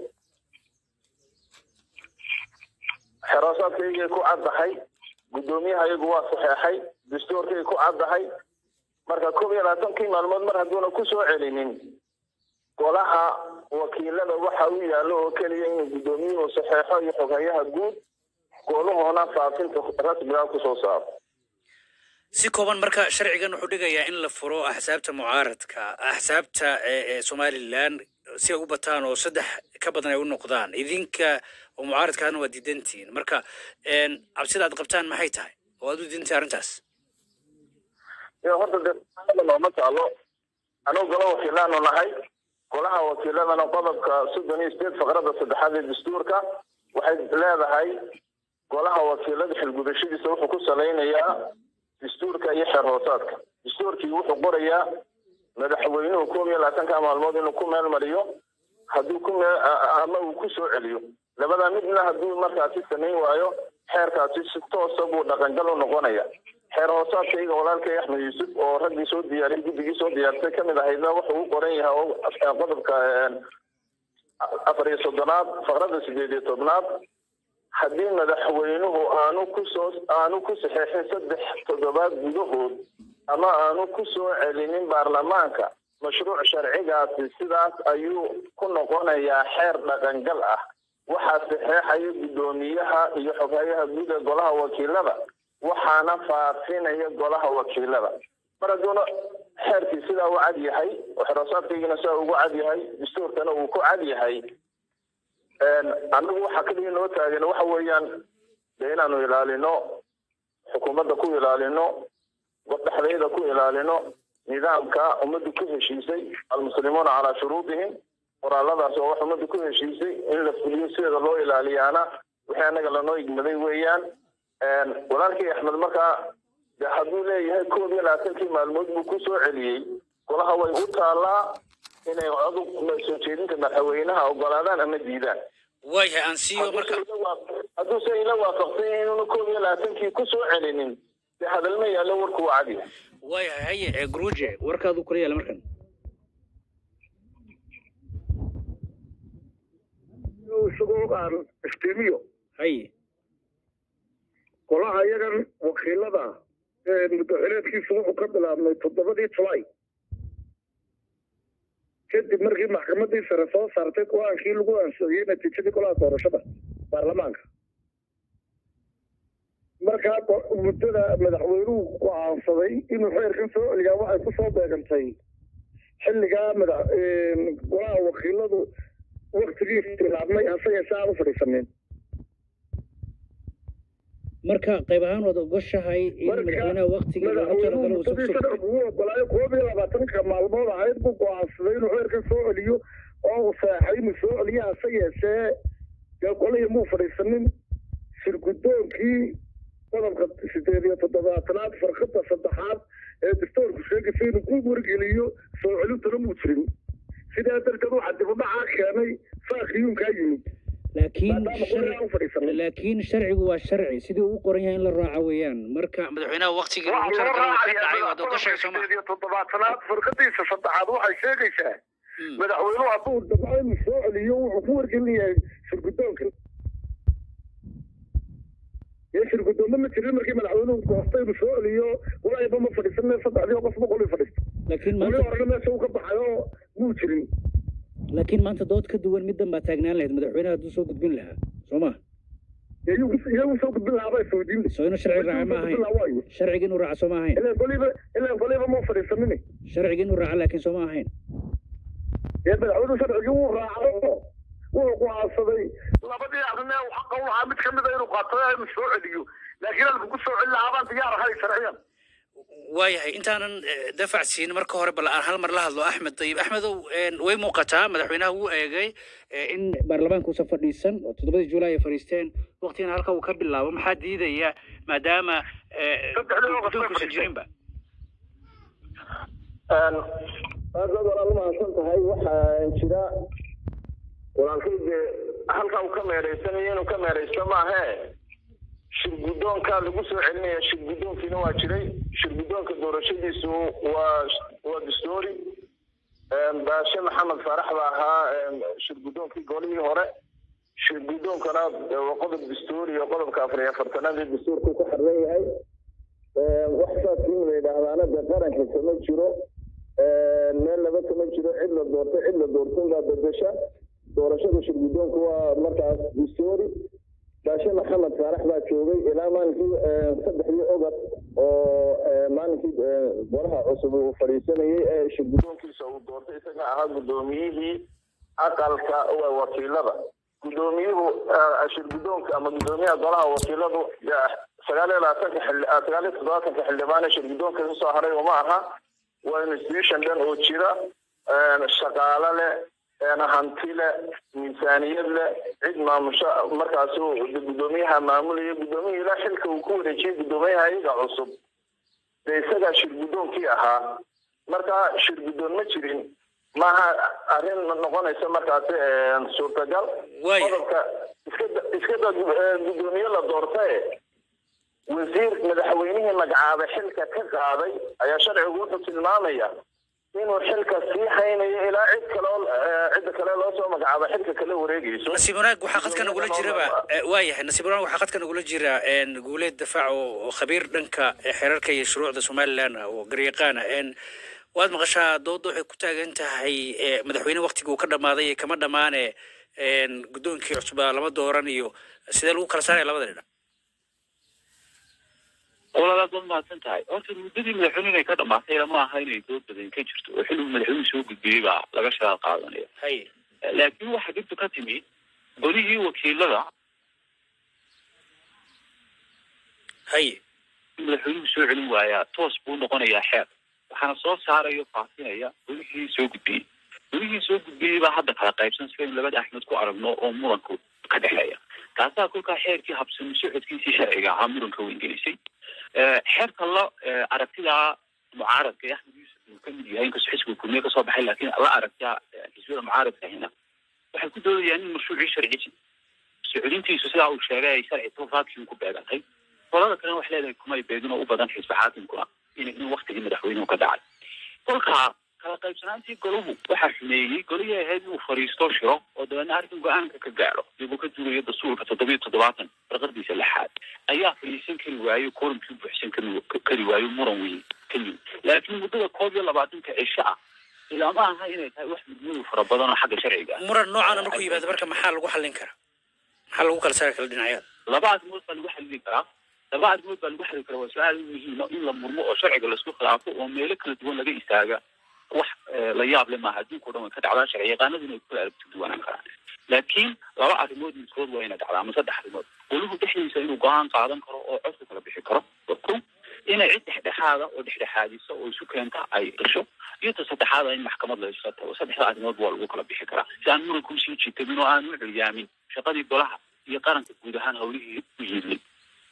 xeer hoosaadka iyagay ku caddahay guddoomiyaha iyagu waa saxeexay dastuurkay ku caddahay marka koob iyo labaatankii maalmood mar hadduuna ku soo celinin golaha wakiilada waxa uu yaallo oo keliya inuu guddoomiyuhu saxeexo iyo xogayaha guud goluhuna faafinta rasmiga ku soo saaro si kooban marka sharcigan wuxuu dhigayaa in la furo axsaabta mucaaradka axsaabta ee Somaliland si ay u bataan oo saddex ka badan ay u noqdaan idinka oo mucaaradkaana waa diidantiin marka een cabsida aad qabtaan maxay tahay oo aad u diidantii arrintaas iyo horta dad ma taalo anoo golaha wakiilada nahay golaha wakiiladana qodobka soddon iyo sideed faqradda saddexaad ee dastuurka waxay leedahay golaha wakiilada xilgudashadiisa wuxuu ku salaynayaa dastuurka iyo xeer hoosaadka. dastuurkii wuxuu qorayaa madaxweynuhu koob iyo labaatanka maalmood inuu ku meel mariyo hadduu ku ama uu ku soo celiyo labada midna hadduu markaasi samayn waayo xeerkaasi si toosa buu dhaqangal u noqonaya. xeer hoosaadkayga walaalkay axmed yuusuf oo raggii soo diyaariyay guddigii soo diyaarsay kamid ahaydna wuxuu u qoran yahay qodobka afar iyo soddonaad faqradda sideed iyo tobnaad haddii madaxweynuhu aanu kusoo aanu ku saxeexin saddex toddobaad gudahood ama aanu ku soo celinin baarlamaanka mashruuc sharcigaasi sidaas ayuu ku noqonayaa xeer dhaqangal ah. waxaa saxeexaya guddoomiyaha iyo xoghayaha guud ee golaha wakiilada waxaana faafinaya golaha wakiilada. mar hadduuna xeerkii sidaa u cad yahay oo xeroosaadkaygana sidaa ugu cad yahay dastuurkana uu ku cad yahay anagu waxa kaliya noo taagan waxa weeyaan dee inaanu ilaalino xukuumadda ku ilaalino waddaxdayda ku ilaalino nidaamka ummaddu ku heshiisay almuslimuuna calaa shuruudihim qoraaladaas oo wax ummaddu ku heshiisay in la fuliyo sideeda loo ilaaliyaana wixii annaga lanoo igmaday weeyaan. walaalkii axmed markaa de hadduu leeyahay koob iyo labaatankii maalmood buu ku soo celiyey golaha way u taallaa inay codug soo jeedinta madaxweynaha ogolaadaan ama diidaan. waayahay aan siiyo marka hadduuse ila waafaqsan inuuna koob iyo labaatankii ku soo celinin de hadalma yaallo warku waa cadi. waayahay haye gruuje warkaadu kula yaala markan isagoo aan iftiimiyo haye golaha iyagan wakiilada muddaxileedkiisu wuxuu ka bilaabmay toddobadii July kadib markii maxkamaddii sare soo saartay go-aankii lagu ansixiyey natiijadii golaha doorashada baarlamaanka. markaa muddada madaxweynuhu go'aansaday inuu xeerkan soo celiyaa waxay ku soo beegantay xilligaa golaha wakiiladu waktigiisa bilaabmay hase yeeshee aan u fadhiisanin. marka qayb ahaan waad ogoshahay in madaxweynaha waqtiga loogu talagalo uu soo ogolaayo koob iyo labaatanka maalmood ahayd buu go'aansaday inuu xeerkan soo celiyo oo uu saxay inuu soo celiyo hase yeeshee dee golihii muu fadhiisanin. shirgudoonkii qodobka sideed iyo toddobaatanaad farqada saddexaad ee dastuurku sheegaysa inuu ku wargeliyo soo celintuna muu jirin. sidaa darteed waxaa dib u dhacaa keenay faakiyuunkaa yimid. laakiin laakiin sharcigu waa sharci sidii uu qoran yahay in la raaco weeyaan. marka madaxweynaha waqtiga uu talagalo ka dhacay waa doqoshay Soomaaliya sideed iyo toddobaatanaad farqadiisa saddexaad waxay sheegaysaa madaxweynuhu hadduu dabco inuu soo celiyo wuxuu ku wargelinayaa shirgudoonka. iyo shirgudoomo ma jirin markii madaxweynuhu goostay inuu soo celiyo walaayba ma fadhiisanay saddexdii qof boqol ii fadhiista. laakiin maanta horena meesha uu ka baxayo muu jirin. laakiin maanta dood ka duwan middan baa taagnaan lahayd madaxweynaha hadduu soo gudbin lahaa soo ma iyagu soo gudbin lahaa baa isweydiin soo inuu sharci raaca ma ahayn sharciga inuu raaco soo ma ahayn ilaa goliba ilaa goliba ma fadhiisanin sharciga inuu raaco laakiin soo ma ahayn ee madaxweynuhu sharcigii wuu raaco wuxuu go'aansaday labadii arrin ee xaqa u lahaa mid ka mid a inuu qaato inuu soo celiyo laakiin halku ku soo celin lahaa baan diyaar ahay sharciyan. waayahay intaanan dafac siin marka hore bal aan hal mar la hadlo axmed dayib axmedow way muuqataa madaxweynaha wuu eegay in baarlamaanka uusan fadhiisan oo toddobadii July ay fadhiisteen waqtigana halka uu ka bilaabo maxaa diidaya maadaama guddoonkuusan jirinba. aad baad walaal mahadsan tahay waxaa jira walaalkayde halka uu ka meereysanayo inuu ka meereysto maahee shirgudoonka lagu soo celinaya shirgudoonkiina waa jiray shirgudoonka doorashadiisu waa waa dastuuri baashe maxamed faarax baa ahaa shirgudoonkii golihii hore shirgudoonkana waa qodob dastuuri iyo qodobka afar iyo afartanaad ee dastuurku ku xirran yahay. wax saas in la yidhaahdaana dee qaranka kama jiro meel laba kama jiro cid la doortay cid la doortay baa bedesha doorashada shirgudoonku waa markaas dastuuri. baashe maxamed faarax baa joogay ilaa maalinkii saddexdii ogod oo maalinkii golaha cusub uu fadhiisanayay ee shirgudoonkiisa uu doortay isaga ahaa guddoomiyihii aqalka wakiilada. guddoomiyuhu shirgudoonka ama guddoomiyaha golaha wakiiladu sagaal iyo labaatanka xilli sagaal iyo toddobaatanka xildhibaan ee shirgudoonka kasoo haray uma aha waa institution dhan oo jira shaqaale leh أنا هنتيله ميزانية عد ما مش مركزه بدوميها معمولة بدوميها لا شركة وكورة شيء بدوميها يجا عصب ليس شركة بدون كيها مركز شركة بدون مشرين ما أرين نقول إسمه مركز صورة جل إسكت إسكت بدوميها لدورته وزير مدحوينه مجعاب حلكة كقاضي أي شرع وجود المامية إنه حلكة سيحين إلى عد كلام عد كلام لازم مجعاب حلكة كله ورجيس. نسيبوناك وحقت كان نقول جربا وايه نسيبوناك وحقت كان نقول جرا إن نقول الدفاع وخبير دنك حرارك يشروع ذا سومال لنا وقريقانا إن واد مغشى ضد حكوتة أنت هي مدحوينه وقت جو كذا ماضي كمان دمانة إن قدون كي عصبة لما دورانيو سيدلو كرسانة لما درنا. والله ضد ما تنتهي أنت المدة مدحوني كذا ما هي ما هاي اللي ضد بدين كجرت وحلو مدحوني سوق الجريبة لقش هذا قاعدني هاي لكن واحد جبت كتمي قولي وكيل لذا هاي مدحوني سوق الوايا توس بون قنية حير وحنا صوت سعر يقاطين يا قولي سوق بي قولي سوق بي بعد على قيب سنسفين لبد أحمد كو عربنا أموركم كدحية كذا كل كحير كي حبسن سوق كيسي شرعي عامرون كو إنجليزي حير الله عرفت لها معارض كي أحمد يوسف مكمل يعني كس حسب الكمية كصباح لكن الله عرفتها حسب المعارض هنا وحكون دول يعني مشروع شرعي سعودين تيسو ساعة وشراء شرعي توفاك يمكن بأغاقي فلا كانوا وحلا كما يبيدون أوبادان حسب حاتمكم إنه وقت اللي مدحوينه كدعال كلها kala qaybsanaantii goluhu waxa xumeeyay goliya ahayd uu fariisto shiro oo dadana arkin go'aanka ka gaaro dib u ka duulay dastuurka toddoba iyo toddobaatan raqadiisa lixaad ayaa fariisan kari waayo kooramkii buuxsan kari waayo muran weyn kaliya laakiin muddada koob iyo labaatanka cisho ah ilaa ma aha inay tahay wax muddo fara badan oo xagga sharciga ah muran noocan markuu yimaado marka maxaa lagu xallin karaa maxaa lagu kala saari karaa dhinacyada laba arrimood baa lagu xallin karaa laba arrimood baa lagu xallin karaa waa su'aal muhiim ah in la murmo oo sharciga la isku khilaafo oo meelo kala duwan laga istaaga wax la yaab leh ma hadii ku dhamaan ka dhacdaa sharci yaqaanadina ay ku aragti duwanaan karaan laakiin laba arrimood midkood waa inay dhacdaa ama saddex arrimood goluhu dhexdiisa inuu go'aan qaadan karo oo codka kala bixi karo oo inay cid dhexdhexaada oo dhexdhexaadisa oo isu keenta ay gasho iyo saddexaad in maxkamad la isfato oo saddex arrimood waa lagu kala bixi karaa si aan muran ku sii jiitay inuu aan u ciliyaamin shaqadii golaha iyo qaranka guud ahaan hawlihii u yidhi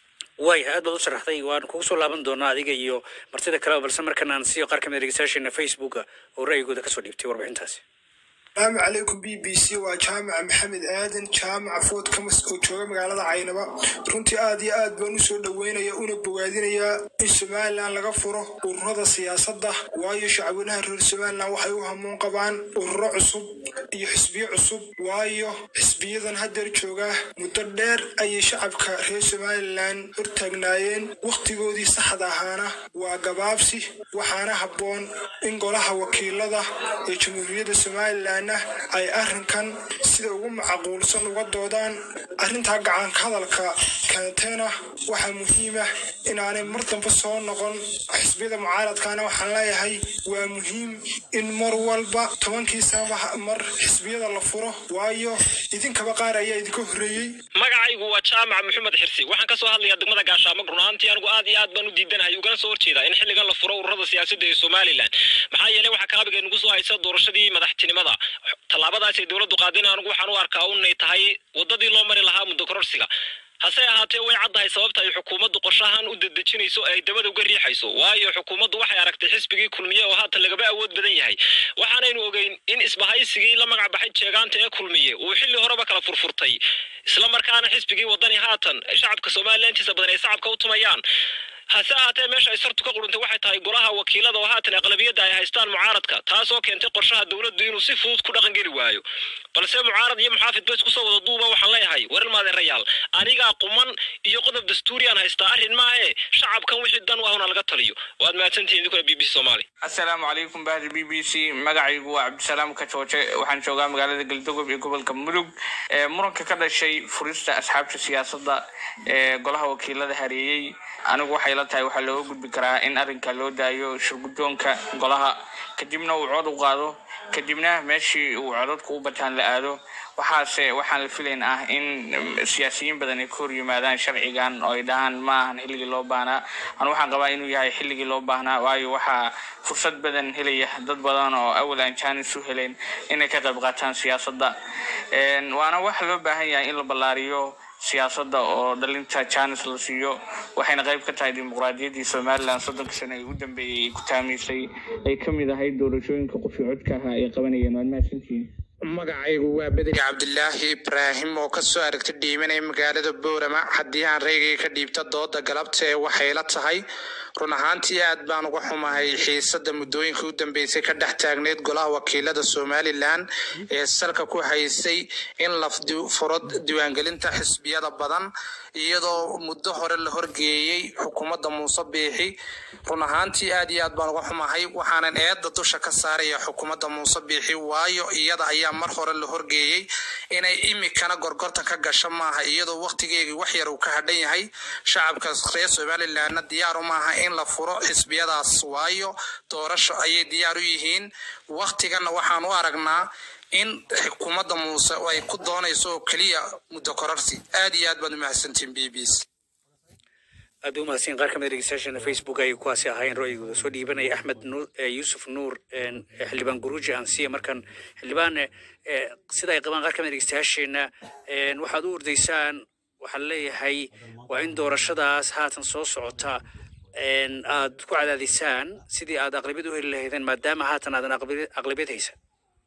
way aad baad u sharaxday waan kugu soo laaban doonaa adiga iyo martida kale balse markan aan siiyo qaar ka mid ah dhegeystayaasheena Facebook oo ra'yigooda ka soo dhiibtay warbixintaasi السلام عليكم بي بي سي وجامع محمد آدن جامع فود كمس oo jooga magaalada Caynaba runtii aad iyo aad baan u soo dhaweynaya una bogaadinaya in Soomaaliland laga furo ururada siyaasadda waayo shacabweynaha reer Soomaaliland waxay u hamuun qabaan ururo cusub iyo xisbiyo cusub waayo xisbiyadan hadda jooga muddo dheer ay shacabka reer Soomaaliland hortaagnaayeen waqtigoodii saxda ahaana waa gabaabsi waxaana habboon in golaha wakiilada ee Jamhuuriyadda Soomaaliland ay arrinkan sida ugu macquulsan uga doodaan arrinta gacan ka hadalka keentayna waxa muhiim ah in aanay mar dambe soo noqon xisbiyada mucaaradkana waxaan leeyahay waa muhiim in mar walba tobankii sano mar xisbiyada la furo waayo idinkaba qaar ayaa idinka horeeyay magacaygu waa jaamac maxamed xirsi waxaan ka soo hadlayaa degmada gaashaamo runaantii anigu aad iyo aad baan u diidanahay ugana soo horjeedaa in xilligan la furo ururada siyaasadda ee Soomaaliland maxaa yeelay waxa kaabiga nagu soo haysa doorashadii madaxtinimada talaabadaas ay dawladdu qaadeen anigu waxaan u arkaa inay tahay wadadii loo mari lahaa muddo kororsiga hase ahaatee way caddahay sababta ay xukuumaddu qorshahan u dedejinayso ay dabada uga riixayso waayo xukuumaddu waxay aragtay xisbigii kulmiye oo haatan lagaba awood badan yahay waxaanaynu ogeyn in isbahaysigii la magac baxay jeegaanta ee kulmiye uu xilli horeba kala furfurtay isla markaana xisbigii wadani haatan shacabka Soomaaliland intiisa badan ay shacabka u tumayaan hase ahaatee meesha ay sartu ka qurunta waxay tahay golaha wakiilada oo haatan aqlabiyada ay haystaan mucaaradka taasoo keentay qorshaha dawladdu inuu si fudud ku dhaqan geli waayo balse mucaarad iyo muxaafid bas ku soo wada duuba waxaan leeyahay waran maadeerayaal aniga quman iyo qodob dastuuriyan haysta arrin ma ah shacabkan wixii dan waana laga taliyo waad maatantiin idinku B B C Soomaali assalaamu calaykum bahda B B C magacaygu waa Cabdisalaam Kajooje waxaan joogaa magaalada Galdogob ee gobolka Mudug ee muranka ka dhashay furista asxaabta siyaasadda ee golaha wakiilada hareeyay anigu waxay ila tahay waxaa looga gudbi karaa in arrinka loo daayo shirguddoonka golaha kadibna uu cod u qaado kadibna meeshii uu codadku u bataan la aado waxaase waxaan la filayn ah in siyaasiyiin badan ay ka hor yimaadaan sharcigan oo ay dhahaan ma ahan xilligii loo baahnaa anu waxaan qabaa inuu yahay xilligii loo baahnaa waayo waxaa fursad badan helaya dad badan oo awal aan jaanis u helayn inay ka qayb qaataan siyaasadda waana wax loo baahan yahay in la ballaariyo siyaasadda oo dhalinta jaanis la siiyo waxayna qayb ka tahay dimuqraadiyaddii somalilan soddonka sano ay u dambeeyey ay ku taamiisay ay ka mid ahayd doorashooyinka qofkii codka ahaa ay qabanayeen waad mahadsantihiin magacaygu waa bedeli cabdilaahi ibraahim oo kasoo aragta dhiimanaya magaalada boorama haddii aan reygay ka dhiibta dooda galabta ee waxay la tahay run ahaantii aad baan uga xumahay xiisada muddooyinka u dambeysay ka dhex taagneyd golaha wakiilada somalilan ee salka ku haysay in la furo diiwaangelinta xisbiyada badan iyadoo muddo hore la horgeeyey xukuumadda muuse biixi run ahaantii aad iyo aad baan uga xumahay waxaanan eedda dusha ka saaraya xukuumadda muuse biixi waayo iyada ayaa mar hore la horgeeyey inay imikana gorgorta ka gasho maaha iyadoo waqtigeegii wax yar uu ka hadhan yahay shacabka reer somalilanna diyaar uma aha in la furo xisbiyadaas waayo doorasho ayay diyaar u yihiin waqtigana waxaan u aragnaa in xukuumadda muuse ay ku doonayso oo keliya muddo kororsi aad iyo aad baad u mahadsantiin b b c aad u mahadsan qaar ka mid ah dhegeystayaasha Facebook ay kuwaasi ahaayeen ra'yigooda soo dhiibanaya Axmed Nuur Yuusuf Nuur xildhibaan Guruuji aan siiya markan xildhibaan sida ay qabaan qaar ka mid ah dhegeystayaasheena waxaad u ordaysaan waxaa leeyahay waa in doorashadaas haatan soo socota aad ku cadaadisaan sidii aad aqlabiyad u heli lahaydeen maadaama haatan aadan aqlabiyad haysan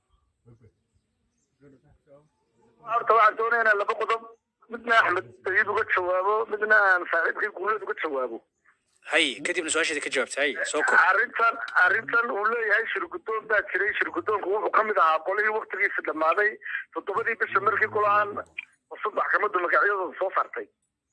horta waxaan doonaynaa laba qodob midna axmed sayid uga jawaabo midna aan saaxiibkii guuleed uga jawaabo hay kadibna su-aasheeda ka jawaabta hay soo kor arrintan arrintan uu leeyahay shirguddoon baa jiray shirguddoonku wuxuu ka mid ahaa qolihii waktigiisa dhammaaday toddobadii bisha markii golahan cusub maxkamaddu magacyadooda soo saartay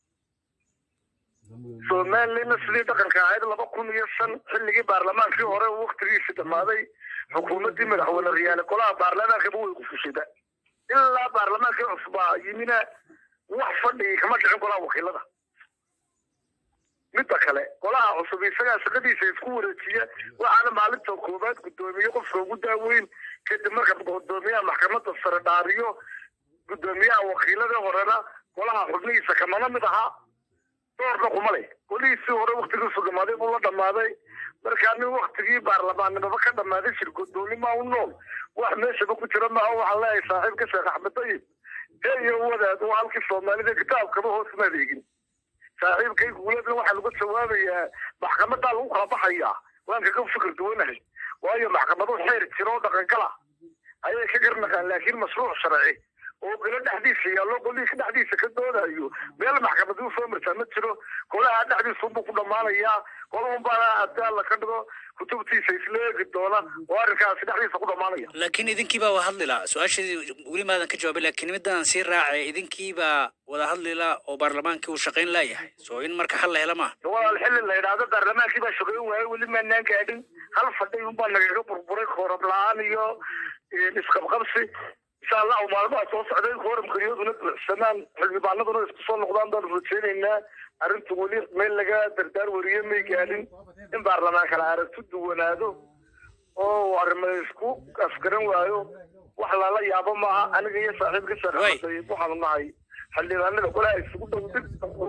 somalilandna sidii dhaqanka ahayd laba kun iyo shan xilligii baarlamaankii hore uu waktigiisa dhammaaday xukuumaddii madaxweyne riyaale golaha baarlamaankaba way ku fushida ilaa baarlamaankii cusbaa yimina wax fadhigi kama dhicin golaha wakiilada midda kale golaha cusub isagaa shaqadiisa isku wareejiya waxaana maalinta koowaad guddoomiye qofka ugu daaweyn kadib marka guddoomiyaha maxkamadda sare dhaariyo guddoomiyaha wakiilada horena golaha xubnihiisa kamana mid ahaa doorna kuma leh golihiisii hore waktigiisu dhammaaday buu la dhammaaday markaa nin waktigii baarlamaannimaba ka dhammaaday shirguddoonnimaa u nool wax meeshaba ku jira maaha waxaan leeyahay saaxiibka sheekh axmed dayib ee iyo wadaad oo halkii soomaalida kitaabkaba hoos ma adeegin saaxiibkay guuleedna waxaa lagu jawaabayaa maxkamadaa lagu kala baxayaa waan kaga fikir duwanahay waayo maxkamado xeer jira oo dhaqangala ayay ka garnaqaan laakiin mashruuc sharci oo golo dhexdiisa yaallo golihii dhexdiisa ka doodayo meel maxkamaduu soo martaa ma jiro golaha dhexdiisuunbuu ku dhammaanayaa golahun baana haddii alla ka dhigo kutubtiisa isla eegi doona oo arrinkaasi dhexdiisa ku dhammaanaya laakiin idinkii baa wada hadli laha su-aasheedii weli maadan ka jawaabin laakiin midaan sii raacay idinkii baa wada hadli la oo baarlamaankii uu shaqayn laayahay soo in marka xal la hela maaha walaal xilli la yidhaahdo baarlamaankii baa shaqayn waayey weli maanaan gaadhin hal fadhi unbaa nagaga burburay koorab la-aan iyo isqabqabsi insha allahu maalmaha soo socday kooramkariyaduna buuxsamaan xildhibaanaduna isku soo noqdaan baanu rajeynaynaa arrintu weli meel laga dardaar wariye may gaadhin in baarlamaan kala aragti duwanaado oo arrimo isku afgaran waayo wax lala yaabo maaha aniga iyo saaxiibka sheekhaday waxaanu nahay xildhibaanada golaha isugu dhow dib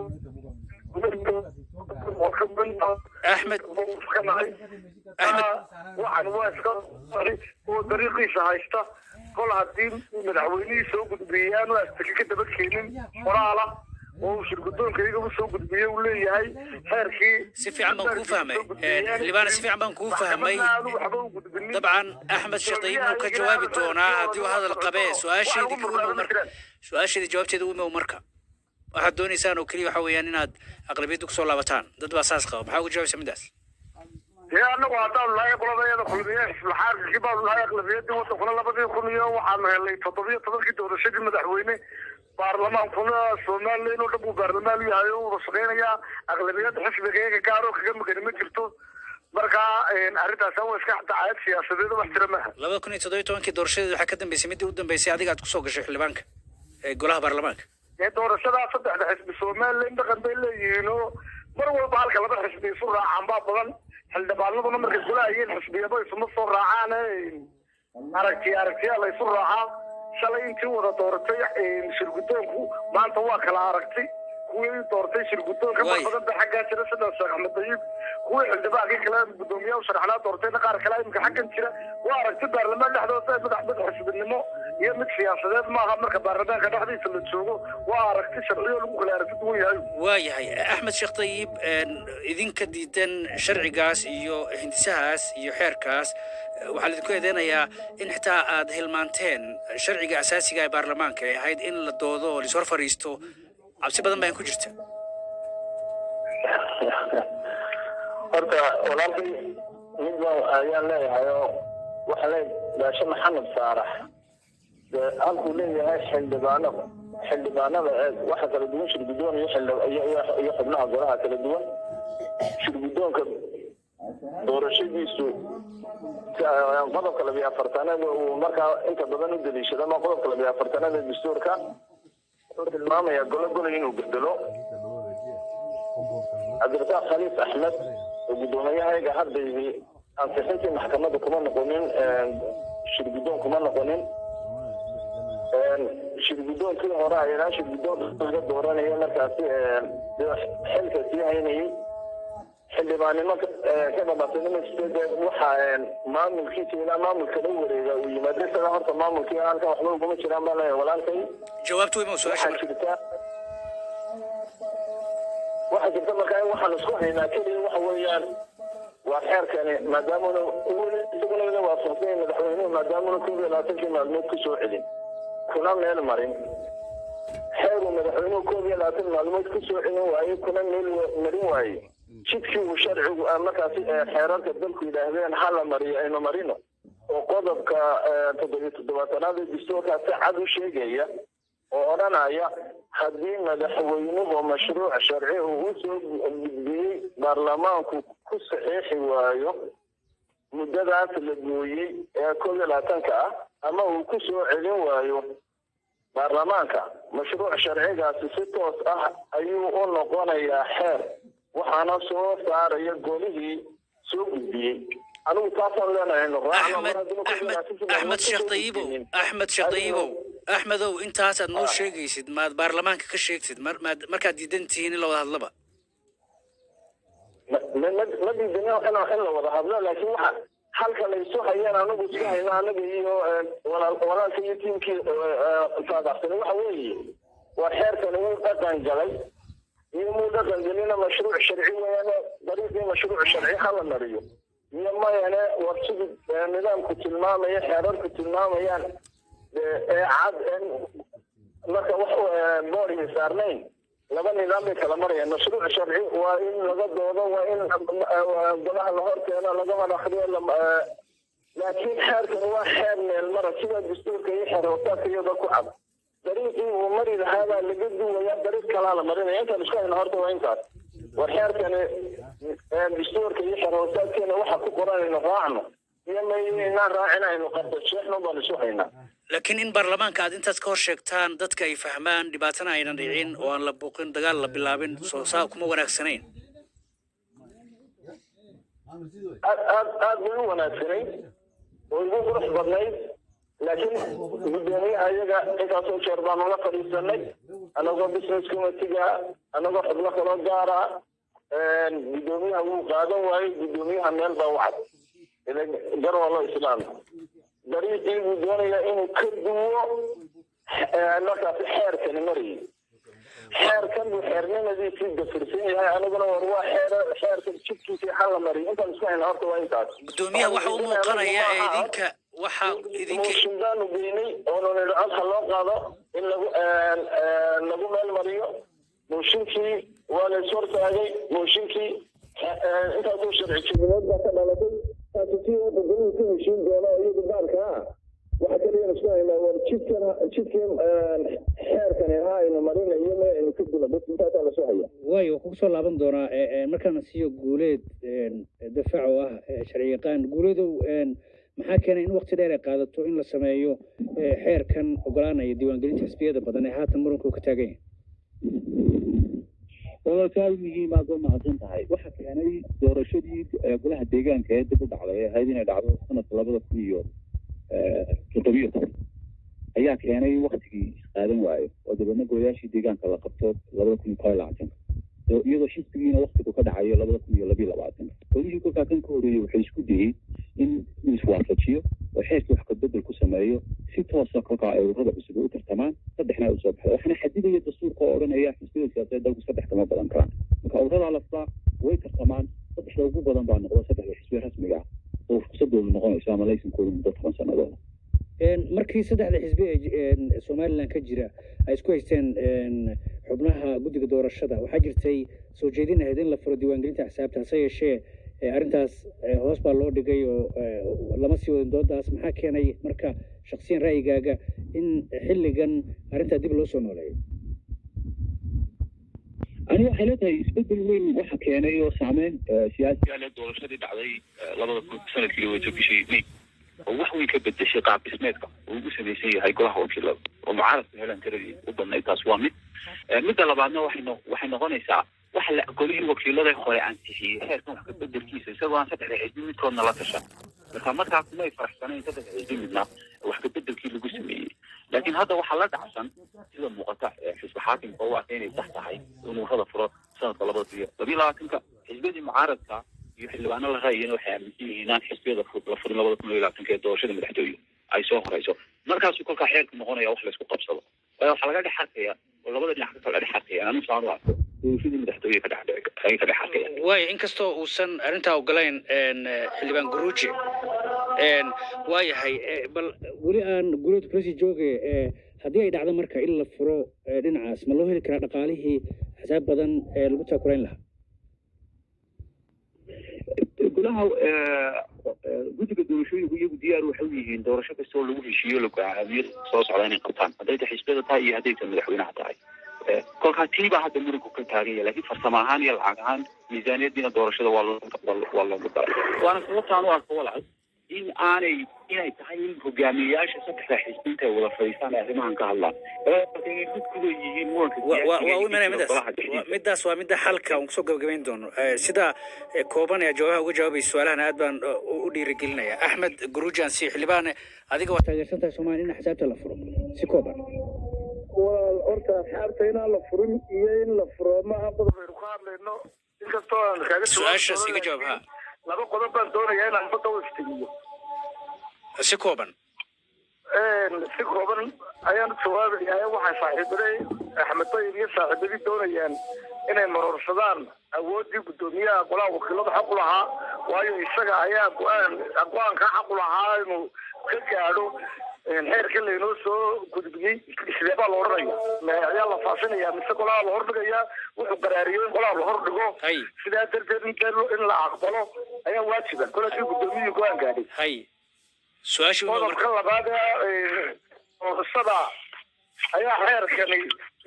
axmed axmed waxaan waa iska oo dariiqiisa haysta kol haddii madaxweynihii soo gudbiyaan waa astaka ka daba keenin qoraala oo shirguddoonka iyaga u soo gudbiyey uu leeyahay xeerkii si fiican baan kuu fahmay xildhibaan si fiican baan kuu fahmay dabcan axmed sheekh dayib wuu ka jawaabi doonaa haddii uu hadal qabee su-aasheedii ka umow marka su-aasheedii jawaabteeda umow marka waxaad doonaysaan oo keliya waxa weeyaan inaad aqlabiyadda kusoo laabataan dad baa saas qaba maxaa uga jawaabaysa middaas dee anagu haddaanu nahay qoladayada kulmiye xisbulxaarkii baanu nahay aqlabiyadii wadankuna labadii kun iyo waxaanu helnay toddobiyo tobankii doorashadii madaxweyne baarlamaankuna somaliland oo dhan buu baarlamaan u yahay oo wada shaqeynayaa aqlabiyadda xisbiga iyaga gaaroo kaga magani ma jirto marka arrintaas waa iska dacaayad siyaasadeed wax jira maaha labada kun iyo toddobiyo tobankii doorashadeed waxaa ka dambeysay midii u dambeysay adiga aad kusoo gashay xildhibaanka ee golaha baarlamaanka ee doorashada saddexda xisbi Soomaaliland dhaqan bay leeyihiin oo mar walba halka laba xisbi isu raacaan baa badan xildhibaanaduna markay gulaayeen xisbiyada isuma soo raacaan aragti aragti la isu raacaa shalay intii wada dooratay shirgudoonku maanta waa kala aragti kuwii doortay shirgudoonka mar badan ba xagga jira sida Sheekh Axmed Dayib kuwii xildhibaanka kale gudoomiyaha sharaxnaa doortay qaar kale imka xaggan jira waa aragti baarlamaan dhexdooda madax madax xisbinimo iyo mid siyaasadeed maaha marka baarlamaanka dhexdiisa la joogo waa aragti sharciyo lagu kala aragti duwan yahay waayahay Axmed Sheekh Dayib idinka diidan sharcigaas iyo hindisahaas iyo xeerkaas waxaa idinku eedeynayaa in xitaa aad hilmaanteen sharciga asaasiga ee baarlamaanka ee ahayd in la doodo oo la soo fariisto cabsi badan baa ku jirta horta walaalkay midba ayaan leeyahay oo waxa la baasha Maxamed Saarax halkuu leeyahay xildhibaano xildhibaanada waxa kala duwan shirgudoon iyo iyo xubnaha golaha kala duwan shirgudoonka doorashadiisu qodobka labiyo afartanaad uu markaa inta badan u daliishada ma qodobka labiyo afartanaad ee dastuurka wuxuu tilmaamayaa golo golo inuu bedelo cabdirasaaq khaliif axmed oo guddoomiyahayaga haddaydii ansixintii maxkamadda kuma noqonin shirgudoon kuma noqonin shirgudoonkii hore ayadaan shirgudoonka laga dooranaya markaasi xilka sii haynayay xildhibaanimo ka dhamatay nimankiisa waxaa maamulkiisa ilaa maamulka la wareega uu yimaado isaga horta maamulkii halkan waxba uguma jiraan baan leeyahay walaalkay jawaabtu ima su'aasha jirta waxa jirta markaa waxaan isku haynaa keliya waxa weeyaan waa xeerkani maadaamuna isaguna ila waafaqsan madaxweynuhu maadaamuna kun iyo labaatankii maalmood ku soo celin kuna meel marin xeeru madaxweynuhu kun iyo labaatan maalmood ku soo celin waaye kuna meel marin waaye jidkii uu sharcigu markaasi xeerarka dalku yidhaahdeen hala mariyo aynu marino oo qodobka toddobiyo toddobaatanaad ee dastuurka si cad u sheegaya oo odhanaya haddii madaxweynuhu mashruuc sharci uu u soo gudbiyey baarlamaanku ku saxiixi waayo muddadaas la gooyey ee koob iyo labaatanka ah ama uu ku soo celin waayo baarlamaanka mashruuc sharcigaasi si toos ah ayuu u noqonayaa xeer waxaana soo saaraya golihii soo gudbiyey anigu taasaan leenahay axmed sheekh dayibow axmed sheekh dayibow axmedow intaasaad noo sheegaysid maad baarlamaanka ka sheegtid markaad diidan tihiin in la wada hadlaba ma diidano in la wada hadlo laakiin waxa halka la isu hayeen anigu isku hayno anaga iyo walaalka iyo tiimkii saadaxsan waxa weeye waa xeerkani wuu dhaqan galay iyo muu dhaqan gelina mashruuc sharci weeyaan dariiqii mashruuc sharci hala mariyo iyo mayane war sidii nidaamku tilmaamaya xeerarku tilmaamayaan ee cad marka wax boodhii saarnayn laba nidaam bay kala marayaan mashruuc sharci waa in laga doodo waa in golaha la horkeeno lagama akhriyo laakiin xeerkan waa xeer meel mara sida dastuurka iyo xeer hoosaadka iyadoo ku cad dariiqii uu mari lahaabaa laga duwaya dariiq kalaa la marinaya intaan isku hayno horta waa intaas war xeerkani dastuurka iyo xeer hoosaadkeena waxa ku qoran aynu raacno iyo maynaan raacin aynu qabto sheexno baan isu haynaa laakiin in baarlamaanka aad intaas ka hor sheegtaan dadka ay fahmaan dhibaatana aynan dhicin oo aan la buuqin dagaal la bilaabin soo saa kuma wanaagsanayn aad aad aad bay u wanaagsanayd oo igu qurux badnayd laakiin guddoomiyaha iyaga intaasoo jeer baanu la fadhiisanay anagoo business committeega anagoo xubno kaloo gaara guddoomiyaha wuu qaadan waayey guddoomiyaha meel baa u cad garwalo islaam dariiqii buu doonayaa inuu ka duwo markaasi xeerkani marayay xeerkan buu xeernimadiisii dafirsan yahay aniguna war waa xeer xeerkan jidkiisii xal la mariyo intaan isku hayna horta waa intaas guddoomiyaha waxa u muuqanaya ee idinka waxa idinka mooshin baanu geynay oonu nidhi cod ha loo qaado in lagu lagu meel mariyo mooshinkii waa la ishortaagay mooshinkii intaasoo sharci jibinood baa ka dhalatay taasi wuxuu goluhu ka heshiin doonaa iyagu baarka ah waxa kaliya isku haynaa war jidkan jidkan xeerkani ahaa aynu marinayo ma aynu ka dula bas intaasaa lasoo haya waayo waxaan kusoo laaban doonaa markaana siiyo guuleed dafaac oo ah sharci yaqaan guuleedow maxaa keenay in waqti dheer ay qaadato in la sameeyo xeerkan ogolaanaya diiwaangelinta xisbiyada badan ee haatan muranku ka taagan yahay oo taal muhiim ah oo mahadsan tahay waxa keenay doorashadii golaha deegaanka ee dib u dhacday ee hay'adina dhacdo sanadka labada kun iyo toddobiyo toban ayaa keenay waqtigii qaadan waayo oo dibadna golayaashii deegaanka la qabto labada kun iyo labaatan iyadoo xisbigiina waqtigu ka dhacayo labada kun iyo labiyo labaatan golihii kolkaa kan ka horeeyey waxay isku dayey in uu iswaafajiyo oo xeerkii wax ka bedel ku sameeyo si toosa kolkaa ay ururada cusub u tartamaan saddexna ay usoo baxda waxaana xadidaya dastuurka oo odhanaya xisbiyada siyaasadeed dalku saddex kama badan karaan marka ururadaa laftaa way tartamaan saddexda ugu badan baa noqda saddexda xisbiya rasmiga ah oo fursadoodu noqonayso ama laysankoodu muddo toban sanadooda markii saddexda xisbi ee somaliland ka jira ay isku haysteen xubnaha guddiga doorashada waxaa jirtay soo jeedin ahayd in la furo diiwaangelinta axsaabta hase yeeshee arrintaas hoos baa loo dhigay oo lama sii wadin doodaas maxaa keenay marka shaksiyan ra'yigaaga in xilligan arrintaa dib loo soo nooleeyo ani waxay leedahay isbedel weyn waxa keenay oo saameyn siyaasiyaale doorashadii dhacday labada kun sanadkii wayto bishii may oo wax weyn ka bedeshay qaab dhismeedka uu ugu samaysan yahay golaha wakiilada oo mucaaradka helan tiradii u badnayd taas waa mid midda labaadna waxay no waxay noqonaysaa waxa la golihii wakiilada hore ansixiyey heerkan wax ka bedelkiisa isagoo aan saddexda xisbi midkoodna la tashan marka markaa kumay faraxsanayn saddexda xisbi midna wax ka bedelkii lagu sameeyey laakiin hadda waxaa la dhacsan sida muuqata xisbi xaakimka oo ah inay sax tahay inuu ururada furo sanadka labada kun iyo labiyo labaatanka xisbiyadii mucaaradka iyo xildhibaano la raayeen waxay aaminsan yihiin inaan xisbiyada la furin labada kun iyo labaatanka ee doorashada madaxtooye ay soo horeyso markaasuu kolkaa xeerku noqonaya wax laysku qabsado waxaa laga dhex arkaya oo labada dhinac ka kala dhex arkaya anu saan u arko doorashadii madaxtooye ka dhex ay ka dhex arkaya waayo inkastoo uusan arrintaa ogolayn xildhibaan guruuje waayahay bal weli aan guleed presi jooge haddii ay dhacdo marka in la furo dhinacaas ma loo heli karaa dhaqaalihii xisaab badan ee lagu taakurayn lahaa golaha guddiga doorashooyinku iyagu diyaar waxay u yihiin doorasho kasta oo lagu heshiiyo la go'aamiyo soo socda inay qabtaan hadday tahay xisbiyada tahay iyo hadday tahay madaxweynaha tahay kolkaa tii baa hadda muranku ka taagan yahay laakiin farsamo ahaan iyo lacag ahaan miisaaniyadiina doorashada waa waa loogu daray waana sababtaan u arko walaal in aanay inay tahay in hogaamiyeyaasha saddexda xisbi intay wada fadhiistaan ay arrimahan ka hadlaan midkuda yihiin muranka midaas waa midda xalka aan kusoo gabagabayn doono sida kooban ee jawaabaha uga jawaabaysa su-aalahan aad baan u dhiirigelinaya axmed guruujan si xildhibaane adiga waa taageersan tahay soomaaliya in axsaabta la furo si kooban walaal horta asxaabta inaan la furin iyo in la furo maaha qodob aynu ka hadlayno inkastoo aan kaaga su-aashaas iga jawaab ha laba qodob baan doonayaa inaan badda u iftiimiyo si kooban si kooban ayaan jawaabayaa waxay saaxiibaday axmed dayib iyo saaxiibadii doonayaan inay marorsadaan awooddii guddoomiyaha golaha wakiilada xaq u lahaa waayo isaga ayaa go-aan go-aanka xaq u lahaa inuu ka gaadho xeerka laynoo soo gudbiyey sidee baa la odhanaya ayaa la faasinaya mise golaha la hordhigayaa wuxuu qaraariyey in golaha la hordhigo sidaa darteed in la aqbalo ayaa waajiba kolakii guddoomiyihii go-aan gaadhay qodobka labaad doorashada ayaa xeerkani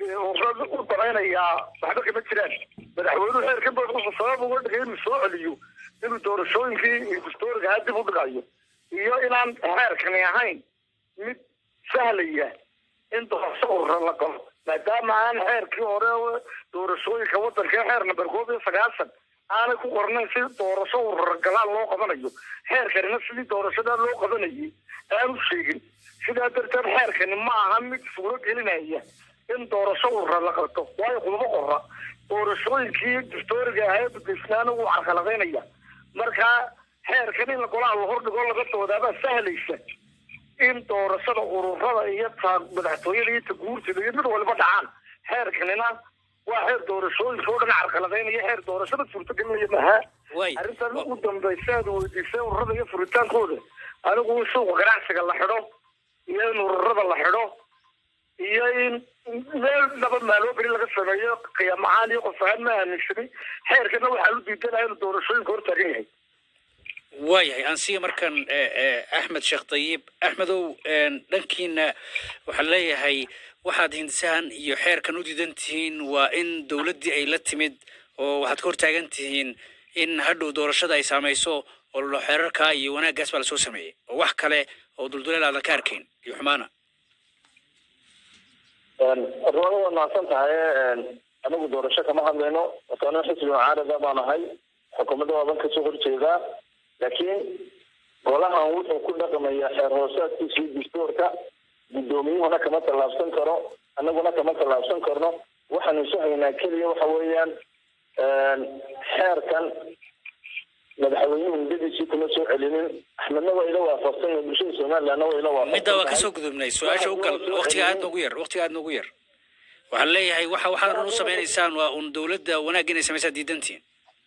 u danaynayaa waxba kama jiraan madaxweynuhu xeerkan ba wuxuu sabab uga dhigay inuu soo celiyo inuu doorashooyinkii dastuuriga ahaa dib u dhigayo iyo inaan xeerkani ahayn mid sahlaya in doorasho urura la galo maadaama aan xeerkii hore doorashooyinka waddanka xeer number koob iyo sagaashan aanay ku qornayn si doorasho urura galaal loo qabanayo xeerkanina sidii doorashada loo qabanayay aanu sheegin sidaa darteed xeerkani ma aha mid suuro gelinaya in doorasho urura la qabto waayo kuma qora doorashooyinkii dastuuriga ahaa bedesnaana wuu carqaladaynaya marka xeerkan in golaha la hordhigo laga doodaabaa sahlaysa in doorashada ururada iyo ta madaxtooyada iyo ta guurtida iyo mid waliba dhacaan xeerkanina waa xeer doorashooyinka oo dhan carqaladaynaya xeer doorashada suurtagelinaya maha arrintan ugu dambaysa aad weydiisay ururada iyo furitaankooda anigu in suuqa ganacsiga la xidho iyo in ururada la xidho iyo in meel laba maaloo beri laga sameeyo qiyaam ahaan iyo qof ahaan ma aaminsani xeerkana waxaa lu diidanaya inuu doorashooyinka hortaagan yahay waayahay aan siiya markan axmed sheekh dayib axmedow dhankiina waxaan leeyahay waxaad hindisaan iyo xeerkan u diidan tihiin waa in dowladdii ay la timid oo waxaad ka hortaagan tihiin in hadhow doorashada ay saamayso oo xeerarkaa iyo wanaaggaas baa lasoo sameeyey oo wax kale oo dulduleel aadan ka arkayn iyo xumaana ruada waa mahadsan tahay anagu doorasho kama hadlayno wataana xisbi mucaarada baan ahay xukuumadda waaban kasoo horjeedaa laakiin golahan wuxuu ku dhaqmayaa xeer hoosaadkiisa dastuurka guddoomiyuhuna kama tallaabsan karo annaguna kama tallaabsan karno waxaanu isu haynaa keliya waxa weeyaan xeerkan madaxweynuhu muddadiisii kuma soo celinin axmedna waa ila waafaqsan bulshada somalilandna waa ila waafaqsan midda waa kasoo gudubnay su-aasha u gal waqtiga aad noogu yar waqtiga aad noogu yar waxaan leeyahay waxa waxaad u samaynaysaan waa un dowladda wanaag inay samaysaa diidantiin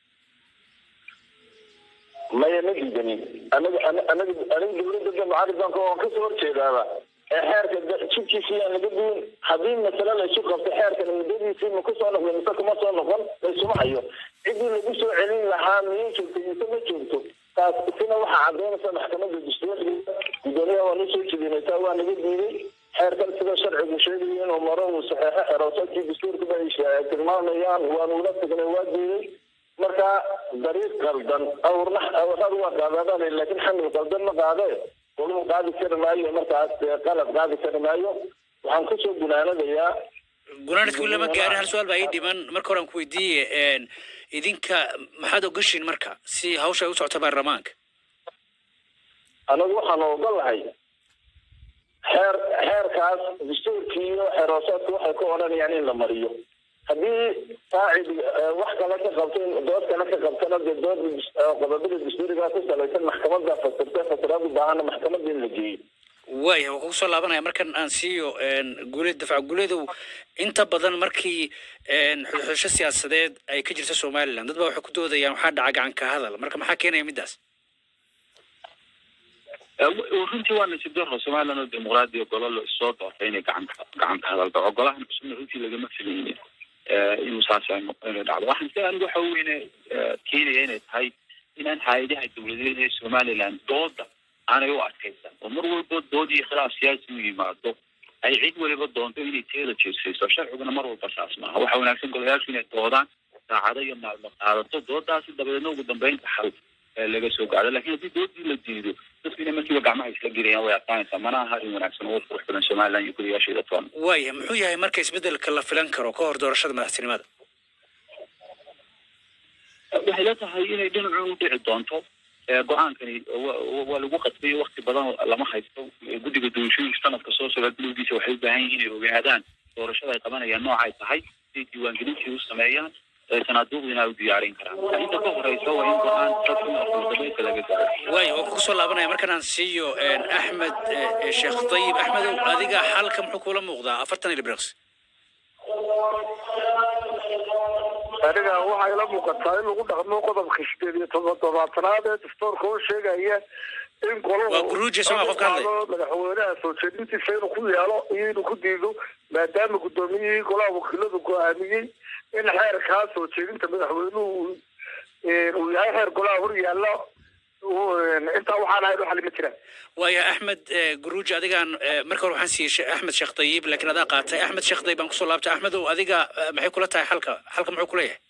maya ma diidanin anaga anaga aniga dowladda mucaaridanka waan kasoo horjeedaaba xeerka jidkiisa yaan laga duwan haddii masale laysu qabto xeerkan muddadiisii ma kusoo noqdo mise kuma soo noqon laysuma hayo ciddii lagu soo celin lahaa miyay joogto mise ma joogto taas isina waxaa cadaynaysa maxkamadda dastuuriga guddoomiyaha waa noo soo jedinaysaa waa naga diiday xeerkan sida sharcigu sheegaya inuu maro uu saxeexo xeroosaadkii dastuurka bay tilmaamayaan waanu ula tagnay waa diiday marka dariiq qaldan awrna awradu waa qaadadaan laakiin xamil qaldan ma qaadee ولو قاعد يصير معي مرتاح قلب قاعد يصير معي وحنكسر جنانا ذيا جنانا كل ما جاري هالسؤال بعيد من مركو رانك ويدي إن إذنك ما حدا قشين مركا سي هوشة وسع تبع الرمانك أنا أروح أنا أقول هاي حير حير كاس بيصير كيو حراسات روح يكون يعني لمريو هذه قاعد واحد كان لك غلطين دوت كان لك غلطين الدور قبل الدستوري قاعد تسأل لكن محكمة ذا فترة فترة بعنا محكمة دين اللي واي هو وصل لابنا مركن أنسيو إن جولد دفع جولده أنت بدل مركي إن حش السياسة أي كجلس الصومال لأن ده بحكوا ده يعني حد عج عن كهذا المركب محكينا يمداس وفهمتي وانا سيدنا الصومال لأنه الديمقراطية وقال له الصوت وحين عن عن كهذا وقال احنا بس نقولتي لجماعة فيني inuu saas inuu dhacdo waxaan si aan waxa weeyne keenaya inay tahay inaan hay'adaha dawladeed ee Somaliland dooda aanay u adkaysan oo mar walba doodii khilaaf siyaasi u yimaado ay cid waliba doonto inay teeda jeesayso sharciguna mar walba saas maaha waxa wanaagsan golayaashu inay doodaan saacado iyo maalmo qaadato doodaasi dabadeedna ugu dambeynta xal laga soo gaaro laakiin haddii doodii la diido dadku inay markiiba gacmaha isla gelayaan way adkaanaysaa mana aha in wanaagsan oo qurux badan Somaliland iyo golayaasheeda toon waaya muxuu yahay marka isbedelka la filan karo ka hor doorashada madaxtinimada waxay la tahay inay dhinacu u dhici doonto go-aankani waa lagu qasbay waqti badan lama haysto guddiga doorashooyinka sanadka soo socda bilowgiisa waxay u baahan yihiin inay ogaadaan doorashada ay qabanayaan noocay tahay si diiwaangelintii u sameeyaan sanaaduuqdina u diyaarin karaan inta ka horeysa waa in go-aan dadka laga gaaro waay oo ku soo laabanaya markan aan siiyo axmed sheekh طيب axmed adiga xalka muxuu kula muuqdaa afartan ilbiriqs aniga waxaa ila muuqataa in lagu dhaqmo qodobka sideed iyo toddobaatanaad ee dastuurka oo sheegaya in madaxweynaha soo jeedintiisa inuu ku yeelo iyo inuu ku diido maadaama guddoomiyihii golaha wakiiladu go-aamiyey in xeerkaa soo jeedinta madaxweynuhu uu yahay xeer golaha hor yaalla intaa waxaan ahayn waxa lama jiraan waaya axmed guruuj adigaan marka hore waxaan siiyey axmed sheekh طيب laakiin adaa qaatay axmed sheekh طيب baan kusoo laabtay axmedow adiga maxay kula tahay xalka xalka muxuu ku leeyahay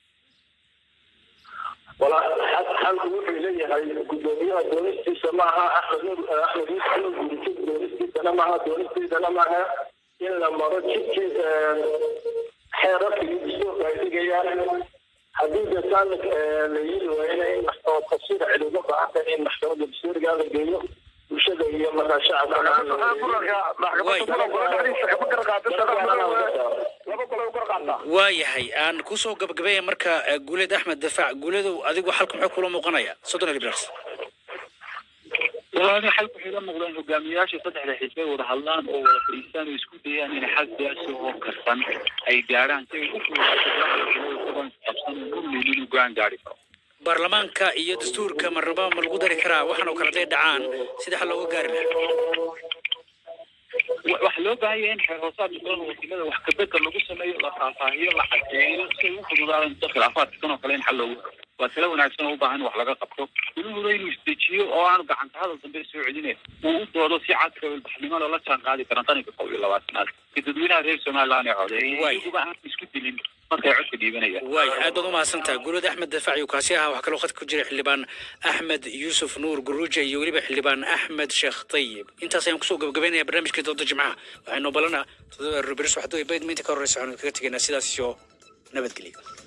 wala xalku wuxuu leeyahay guddoomiyaha doonistiisa maaha axmed axmed yuusuf doonistiisana maaha doonistiisana maaha in la maro jidkii xeerarkii dastuurka ay dhigayaan haddii desaan la yiri waayna in tafsiir cilmiga baahan in maxkamadda dastuuriga la geeyo bulshada iyo markaa shacabka waayahay aan kusoo gabagabeeya marka guuleed axmed dafaac guuleedow adigu xalka muxuu kula muuqanaya soddon ilbiriqs والله حلو حيلا مغلان هجامياشي صدح لحسابي ورهلان أو فريسان ويسكوتي يعني نحس بأسه هو كرسان أي جاران تي أكل طبعا أبصان كل اللي يجوان جاري برلمانka iyo dastuurka marraba ma lagu dari karaa waxaan oo kala dhacaan sida xal looga gaari lahaa wax loo baahan yahay in xeeroosaad golaha wakiilada wax ka bedel lagu sameeyo la faahfaahiyo la cadeeyo si uu fududaado inta khilaafaadka kan oo kale in xal loogu waa tala wanaagsan oo u baahan wax laga qabto inuu inuu isdejiyo oo aan gacanta hadal dambe soo celinay uu u doodo si cadka oo baxnimo loo la jaan qaadi karo taniga qowl iyo labaatanaad dadweynaha reer Soomaaliland ay codeeyay ugu baahan isku dilin markay codka dhiibanayaan way aad u mahadsantahay guuleed axmed dafaac iyo kaasi ah wax kale oo khad ku jiray xildhibaan axmed yuusuf nuur guruuje iyo waliba xildhibaan axmed sheekh طيب intaas ayaan kusoo gabagabeynaya barnaamijka dooda jimcaha waxaynu balana toddoba rubris waxdu ay bayd meenta ka horeysa waxaanu kaga tegaynaa sidaas iyo nabadgelyo.